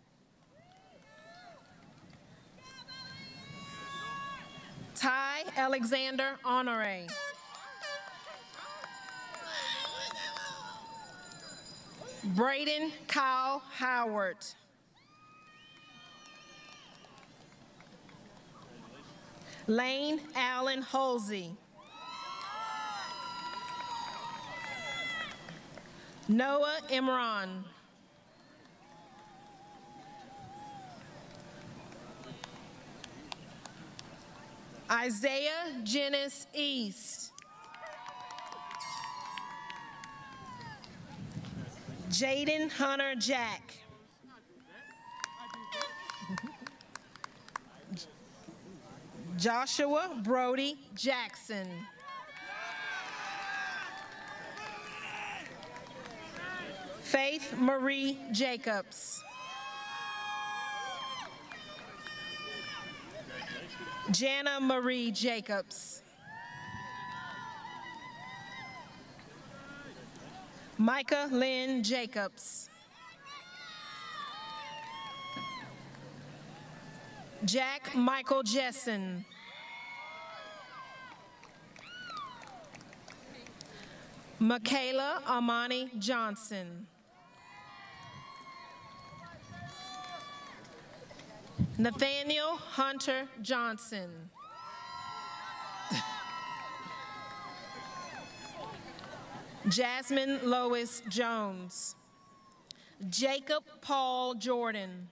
Ty Alexander Honore. Braden Kyle Howard. Lane Allen Halsey. Noah Imran. Isaiah Jennings East. Jaden Hunter Jack. Joshua Brody Jackson. Faith Marie Jacobs. Jana Marie Jacobs. Micah Lynn Jacobs. Jack Michael Jessen. Michaela Amani Johnson. Nathaniel Hunter Johnson. Jasmine Lois Jones. Jacob Paul Jordan.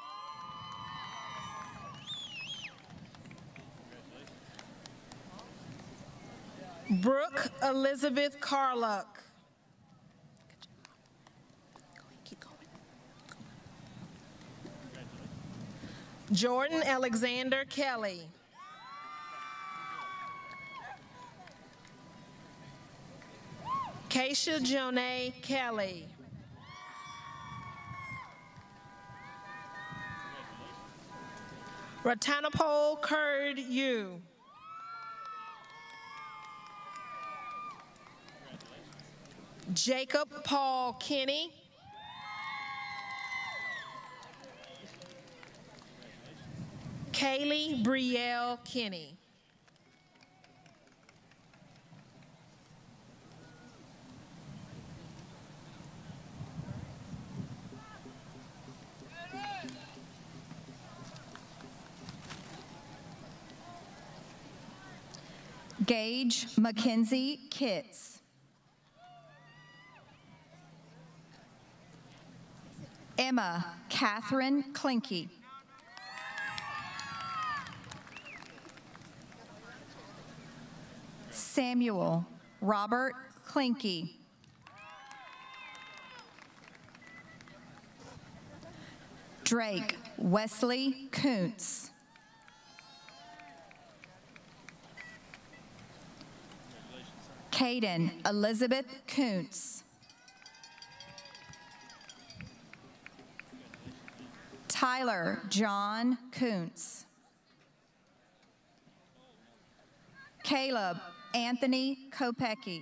Brooke Elizabeth Carluck. Jordan Alexander Kelly. Keisha Jonay Kelly. Ratanapol Kurd Yu. Jacob Paul Kinney. Kaylee Brielle Kinney. Gage Mackenzie Kitts. Emma Catherine Klinke. Samuel Robert Klinke. Drake Wesley Kuntz. Caden Elizabeth Kuntz. Tyler John Kuntz. Caleb Anthony Kopecki.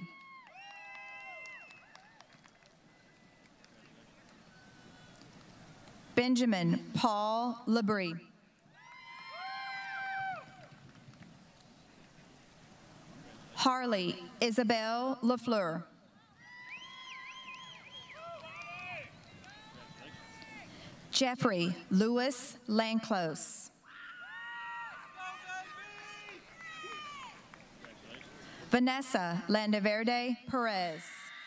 Benjamin Paul Labrie. Harley Isabel LaFleur. Jeffrey Lewis Lanclose. Vanessa Landaverde Perez.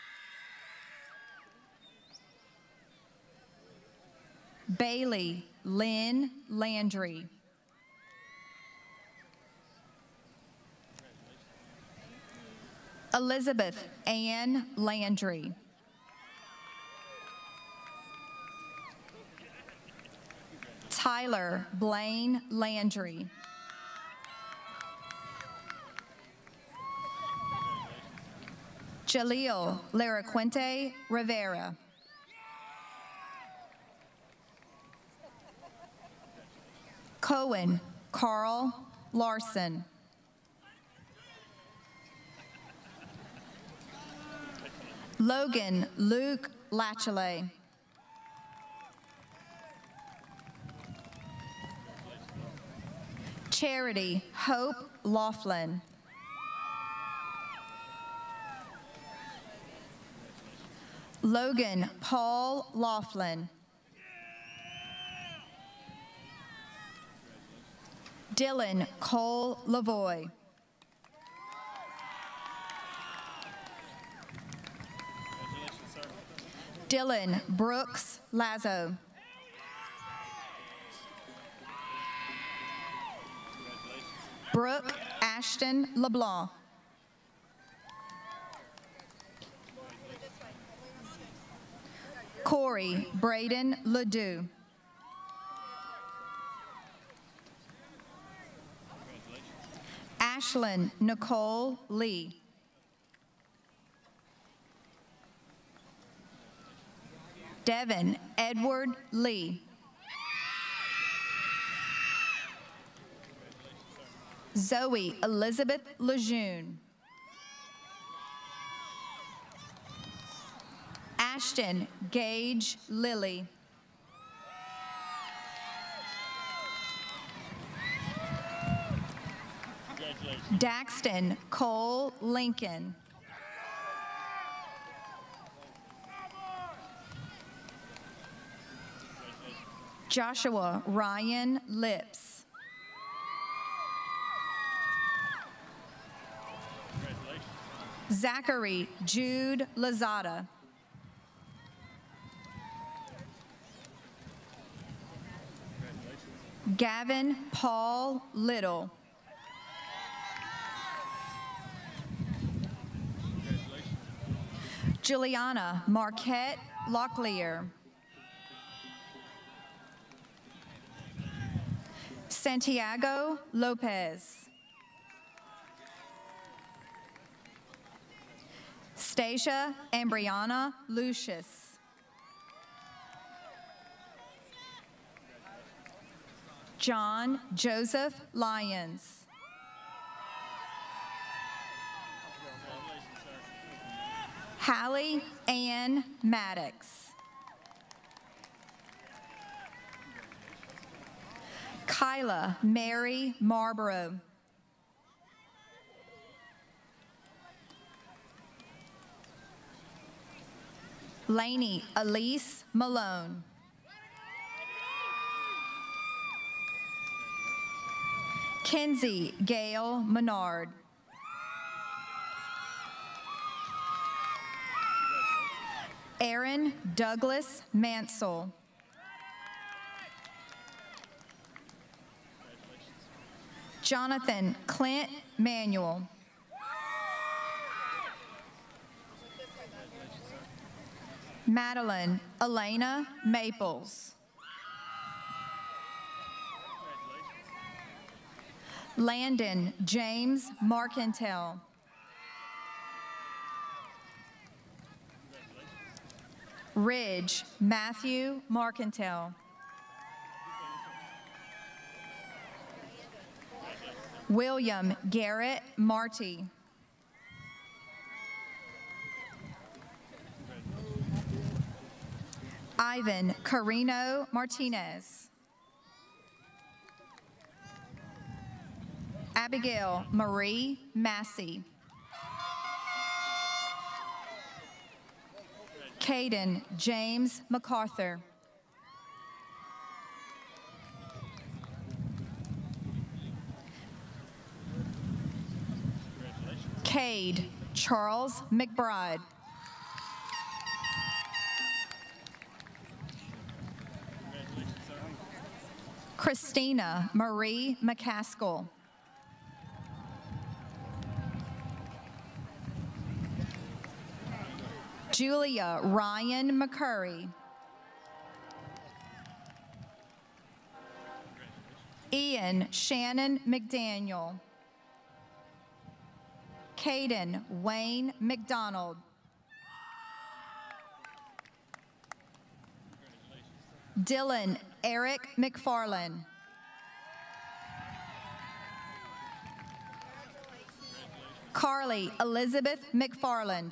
Bailey Lynn Landry. Elizabeth Ann Landry. Tyler Blaine Landry. Jaleel Laraquente Rivera. Cohen Carl Larson. Logan Luke Latchley. Charity Hope Laughlin. Logan Paul Laughlin. Dylan Cole Lavoy. Dylan Brooks Lazo. Brooke Ashton LeBlanc. Corey Braden Ledoux. Ashlyn Nicole Lee. Devin Edward Lee. Zoe Elizabeth Lejeune. Ashton Gage Lilly. Daxton Cole Lincoln. Joshua Ryan Lips. Zachary Jude Lazada. Gavin Paul Little. Juliana Marquette Locklear. Santiago Lopez. Stacia Ambriana Lucius. John Joseph Lyons. Hallie Ann Maddox. Kyla Mary Marlborough. Lainey Elise Malone. Kenzie Gail Menard. Aaron Douglas Mansell. Jonathan Clint Manuel. Madeline Elena Maples. Landon James Marcantel. Ridge Matthew Marcantel. William Garrett Marty. Ivan Carino Martinez. Abigail Marie Massey. Caden James MacArthur. Cade Charles McBride. Christina Marie McCaskill. Julia Ryan McCurry. Ian Shannon McDaniel. Caden Wayne McDonald. Dylan Eric McFarland. Carly Elizabeth McFarland.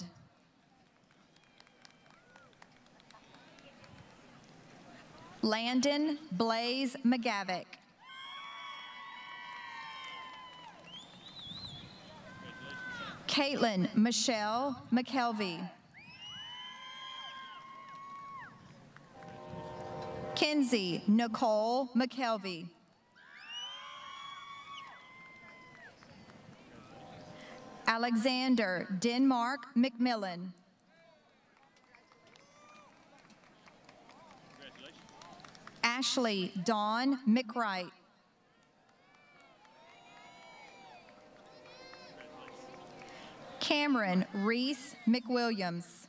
Landon Blaze McGavick. Caitlin Michelle McKelvey. Kinsey Nicole McKelvey. Alexander Denmark McMillan. Ashley Dawn McWright. Cameron Reese McWilliams.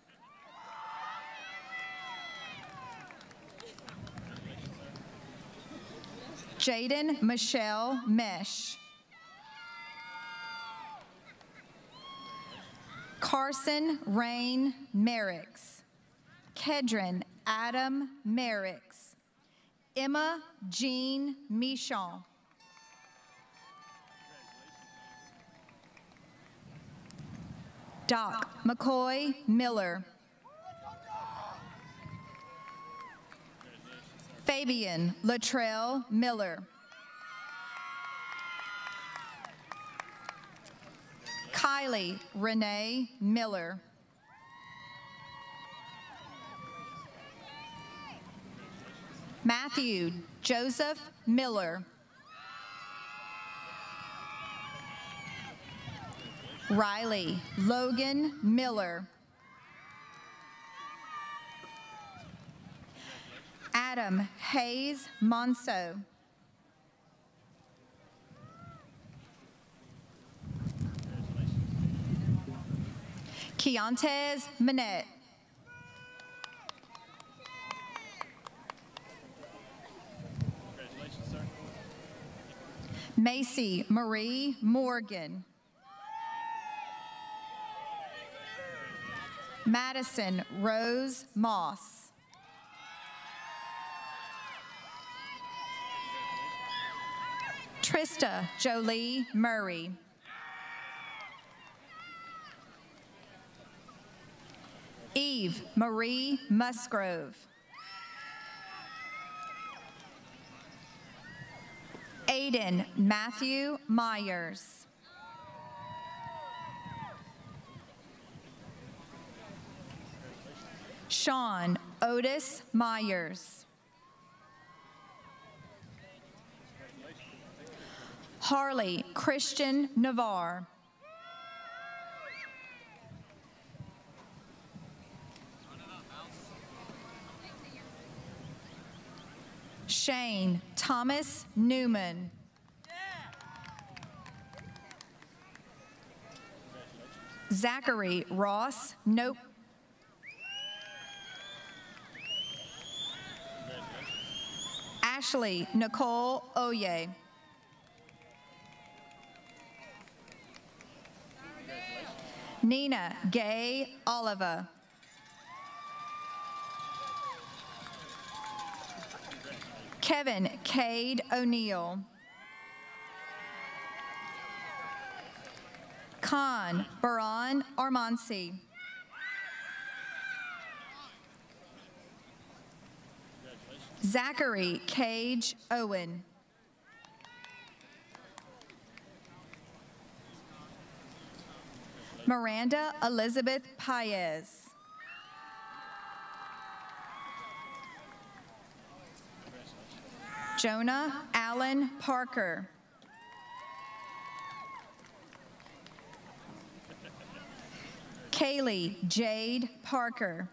Jaden Michelle Mesh. Carson Rain Merricks. Kedron Adam Merricks. Emma Jean Michon. Doc McCoy Miller. Fabian Latrell Miller. Kylie Renee Miller. Matthew Joseph Miller. Riley Logan Miller. Adam Hayes Monso. Keontez Manette. Macy Marie Morgan. Madison Rose Moss. Trista Jolie Murray. Eve Marie Musgrove. Aiden Matthew Myers. Sean Otis Myers. Harley Christian Navarre. Shane Thomas Newman. Zachary Ross Nope. Ashley Nicole Oye. Nina Gay Oliver. Kevin Cade O'Neill. Khan Baran Armansi. Zachary Cage Owen. Miranda Elizabeth Paez. Jonah Allen Parker. Kaylee Jade Parker.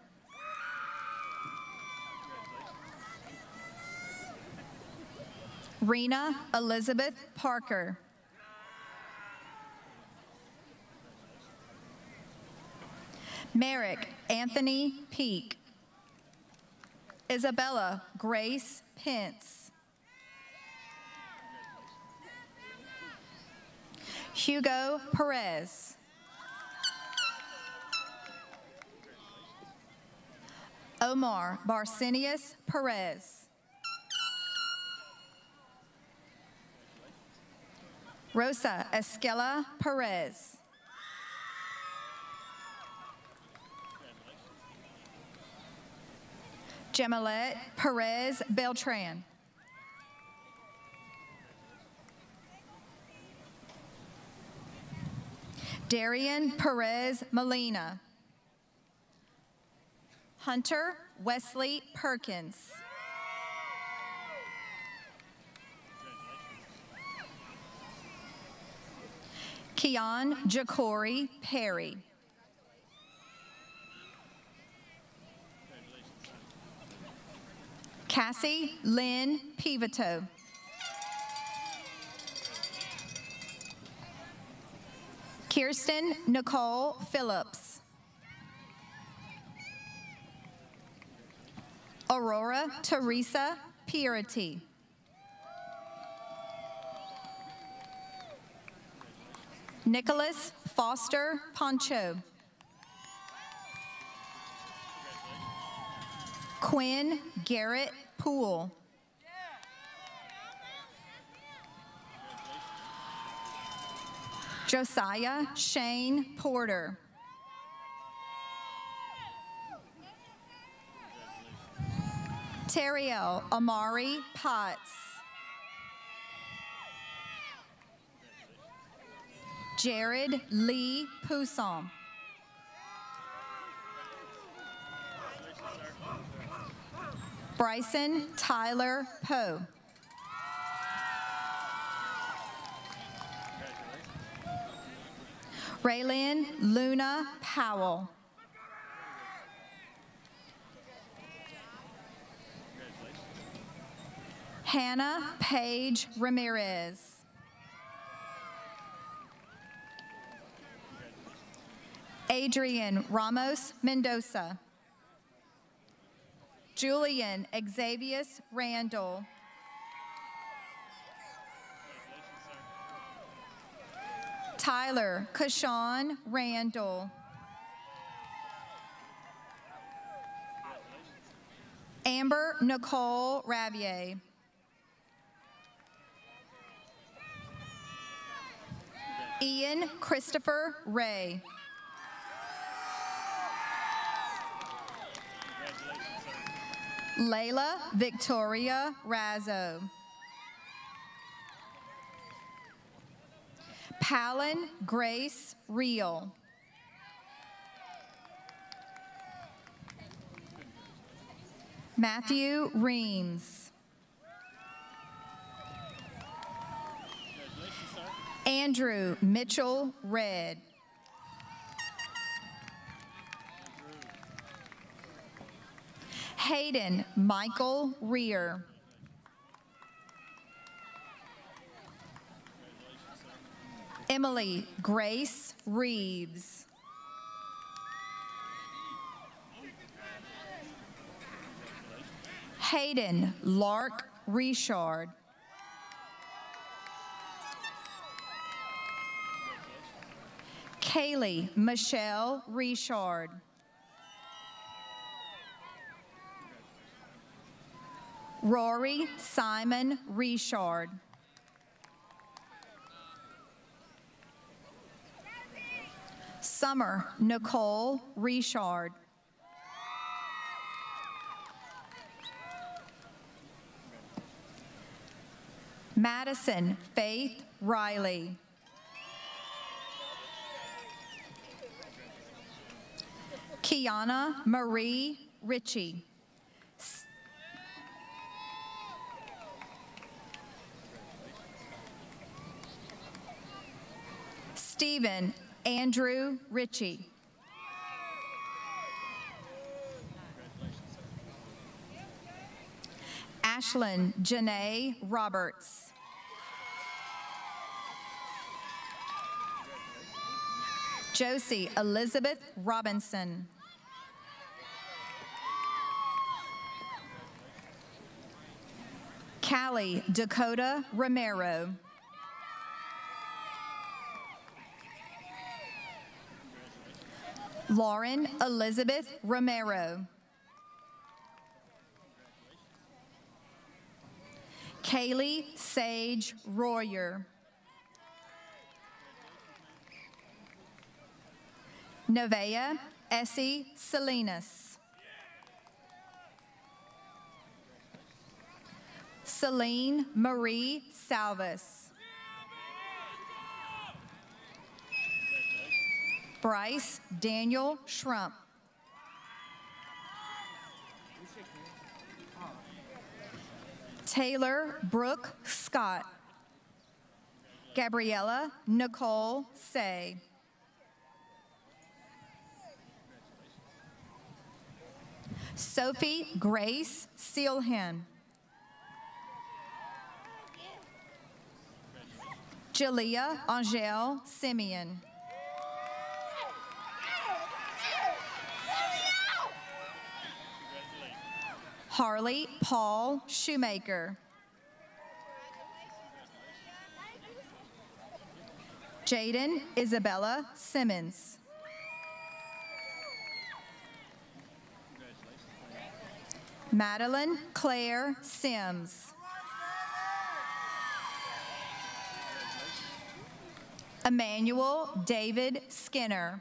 Rena Elizabeth Parker. Merrick Anthony Peak. Isabella Grace Pence. Hugo Perez. Omar Barsinius Perez. Rosa Esquela Perez. Gemalette Perez Beltran. Darian Perez Molina. Hunter Wesley Perkins. Keon Jacory Perry. Cassie Lynn Pivoto. Kirsten Nicole Phillips. Aurora Teresa Purity. Nicholas Foster Poncho. Quinn Garrett Poole. Josiah Shane Porter. Terriel Amari Potts. Jared Lee Pousson. Bryson Tyler Poe. Raylyn Luna Powell. Hannah Paige Ramirez. Adrian Ramos Mendoza. Julian Xavius Randall. Tyler Kashawn Randall. Amber Nicole Ravier. Ian Christopher Ray. Layla Victoria Razzo. Palin Grace Reel. Matthew Reams. Andrew Mitchell Red. Hayden Michael Rear. Emily Grace Reeves. Hayden Lark Richard. Kaylee Michelle Richard. Rory Simon Richard. Summer Nicole Richard. Madison Faith Riley. Kiana Marie Ritchie. Stephen Andrew Ritchie. Ashlyn Janae Roberts. Josie Elizabeth Robinson. Callie Dakota Romero. Lauren Elizabeth Romero. Kaylee Sage Royer. Nevaeh Essie Salinas. Celine Marie Salvis. Bryce Daniel Schrump. Taylor Brooke Scott. Gabriella Nicole Say. Sophie Grace Sealhan. Jalea Angel Simeon. Harley Paul Shoemaker. Jaden Isabella Simmons. Madeline Claire Sims. Emmanuel David Skinner.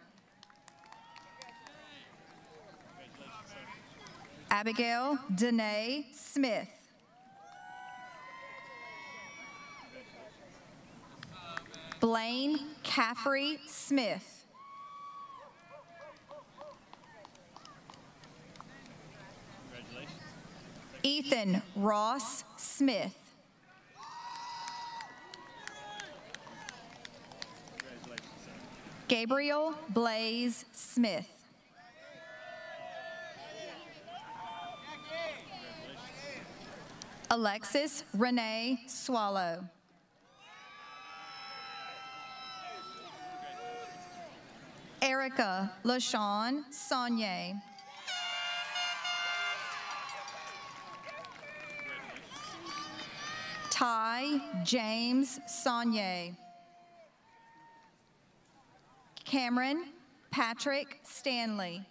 Abigail Danae Smith. Blaine Caffrey Smith. Ethan Ross Smith. Gabriel Blaze Smith. Alexis Renee Swallow. Erica LaShawn Saunier. Ty James Saunier. Cameron Patrick Stanley.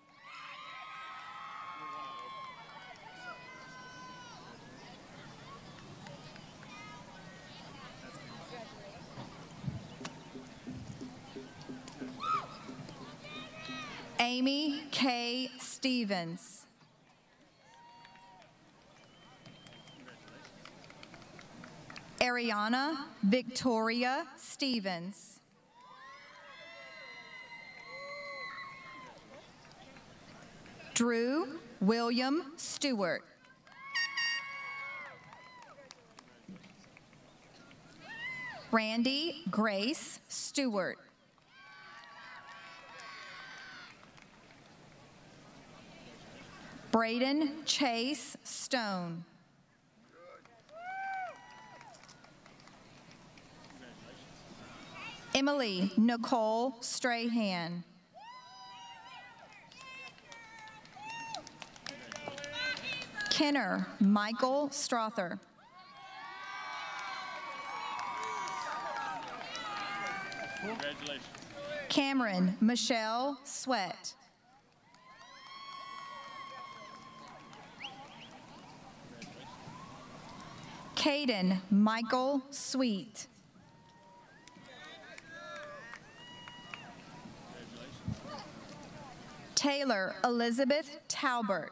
Amy K. Stevens. Ariana Victoria Stevens. Drew William Stewart. Randy Grace Stewart. Braden Chase Stone. Emily Nicole Strahan. Kenner Michael Strother. Congratulations. Cameron Michelle Sweat. Caden Michael Sweet. Taylor Elizabeth Talbert.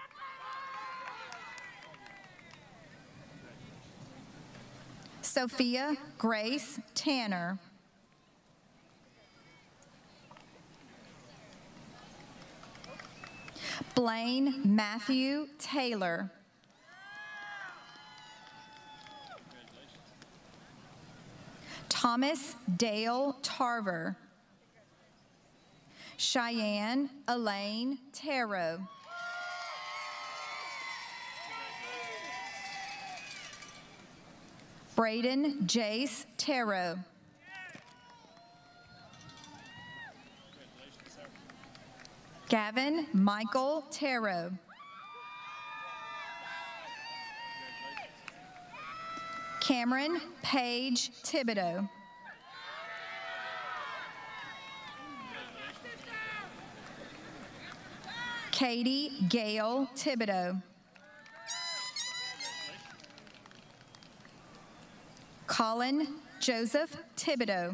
Sophia Grace Tanner. Blaine Matthew Taylor. Thomas Dale Tarver. Cheyenne Elaine Tarot. Braden Jace Tarot. Gavin Michael Tarot. Cameron Paige Thibodeau. Katie Gail Thibodeau. Colin Joseph Thibodeau.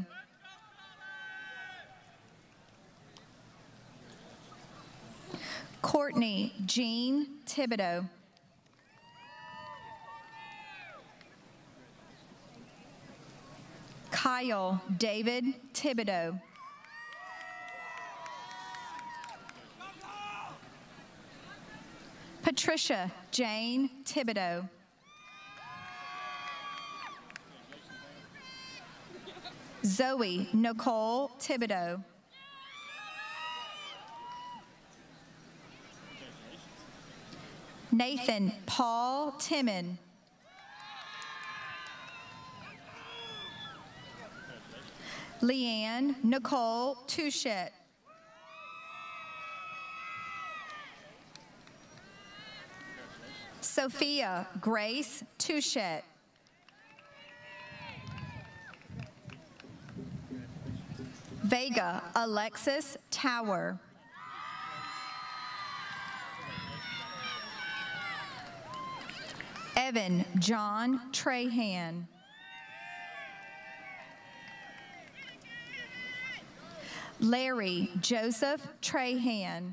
Courtney Jean Thibodeau. Kyle David Thibodeau. Patricia Jane Thibodeau. Zoe Nicole Thibodeau. Nathan Paul Timon. Leanne Nicole Touchette. Sophia Grace Touchette. Vega Alexis Tower. Evan John Trahan. Larry Joseph Trahan.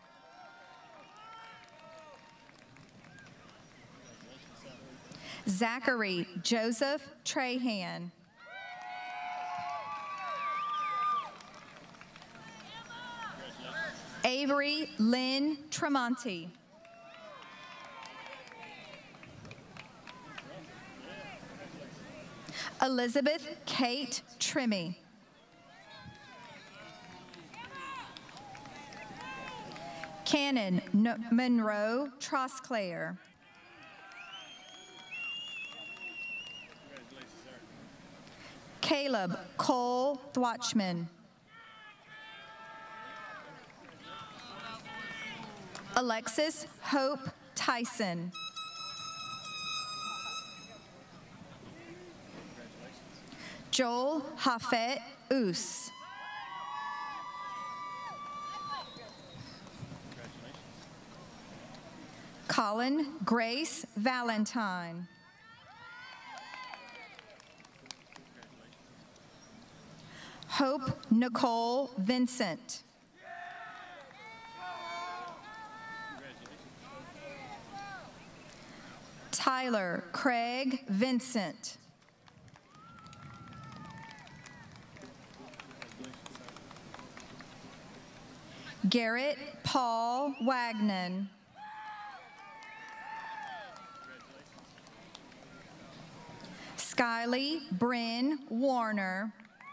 Zachary Joseph Trahan. Avery Lynn Tremonti. Elizabeth Kate Trimmy. Cannon no Monroe Trosclair. Caleb Cole Thwatchman. Alexis Hope Tyson. Joel Hafet Oos. Colin Grace Valentine. Hope Nicole Vincent. Tyler Craig Vincent. Garrett Paul Wagnon. Skylie Bryn Warner.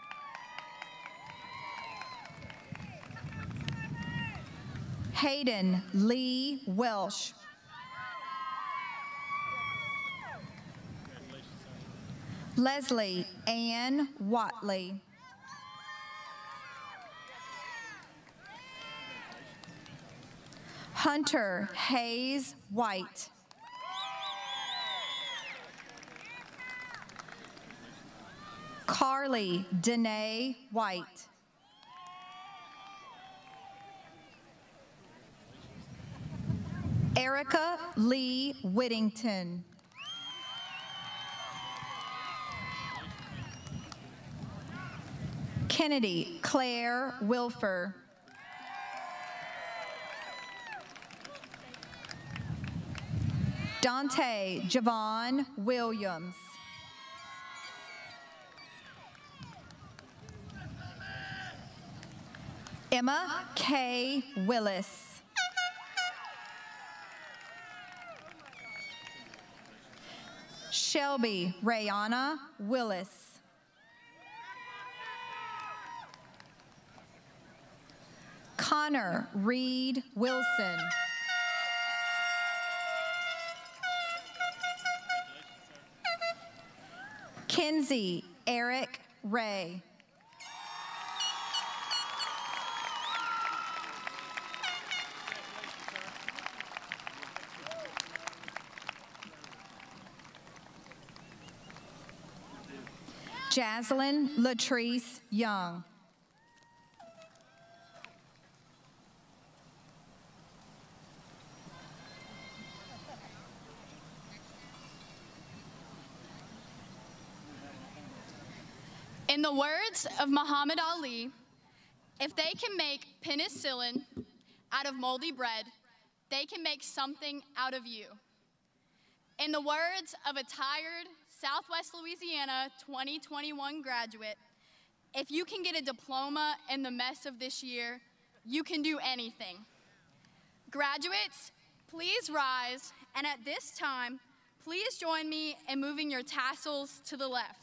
Hayden Lee Welsh. Leslie Ann Watley. Hunter Hayes White. Carly Danae White. Erica Lee Whittington. Kennedy Claire Wilfer. Dante Javon Williams. Emma K. Willis. Shelby Rayana Willis. Connor Reed Wilson. Kinsey Eric Ray. Jaslyn Latrice Young. In the words of Muhammad Ali, if they can make penicillin out of moldy bread, they can make something out of you. In the words of a tired Southwest Louisiana twenty twenty-one graduate, if you can get a diploma in the mess of this year, you can do anything. Graduates, please rise, and at this time, please join me in moving your tassels to the left.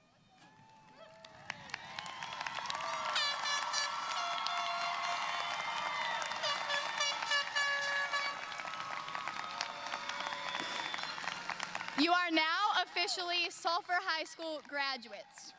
You are now officially Sulphur High School graduates.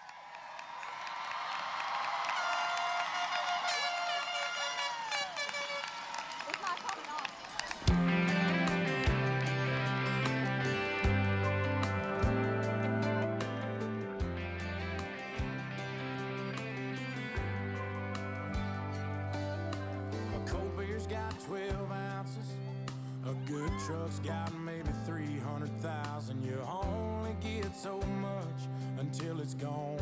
A cold beer's got twelve ounces. A good truck's got maybe three hundred thousand. You only get so much until it's gone.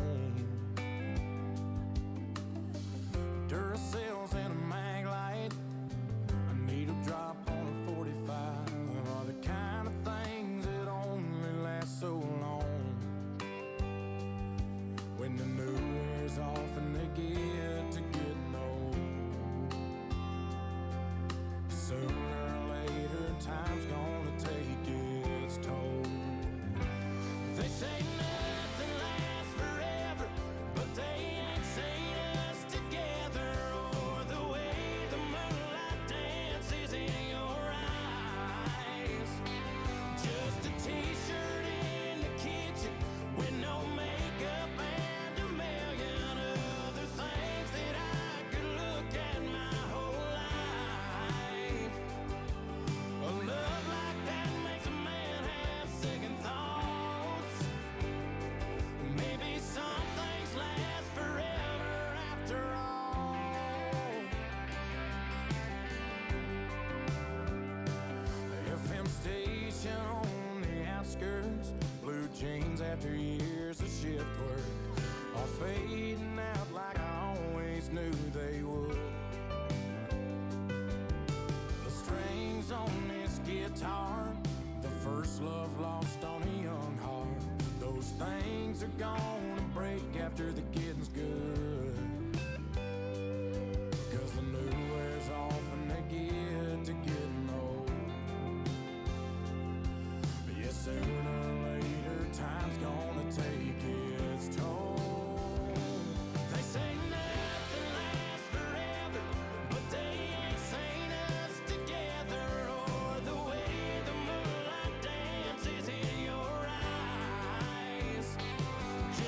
Duracells and a mag light, a needle drop on a forty-five are the kind of things that only last so long. When the new wears off and they get to getting old, sooner or later time's gonna take its toll. They say nothing lasts forever, but they ain't seen us together, or the way the moonlight dances in your eyes. Just a t-shirt in the kitchen with no makeup and a million other things that I could look at my whole life. A love like that makes a man have second thoughts. Maybe some things last forever after all. The F M station on the outskirts, blue jeans after years of shift work, are fading out like I always knew they would. The strings on this guitar, the first love lost on a young heart, those things are gonna break after the getting's good. Cause the new wears off and they get to getting old. But yeah, sooner or later time's gonna take its toll. They say nothing lasts forever, but they ain't seen us together, or the way the moonlight dances in your eyes.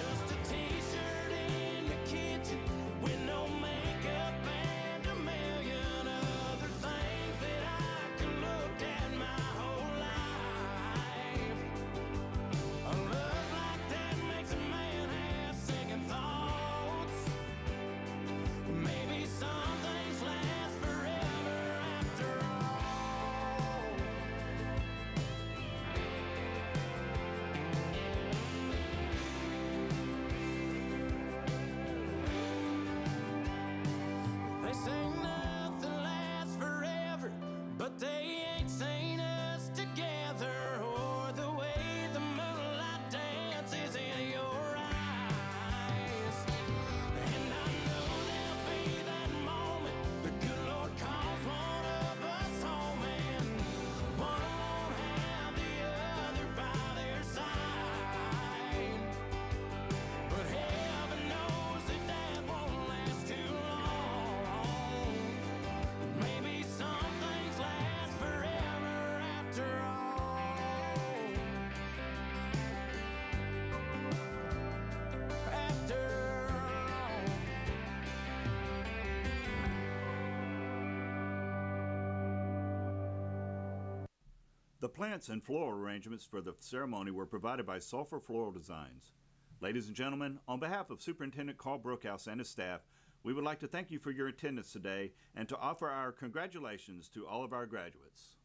The plants and floral arrangements for the ceremony were provided by Sulphur Floral Designs. Ladies and gentlemen, on behalf of Superintendent Carl Brookhouse and his staff, we would like to thank you for your attendance today and to offer our congratulations to all of our graduates.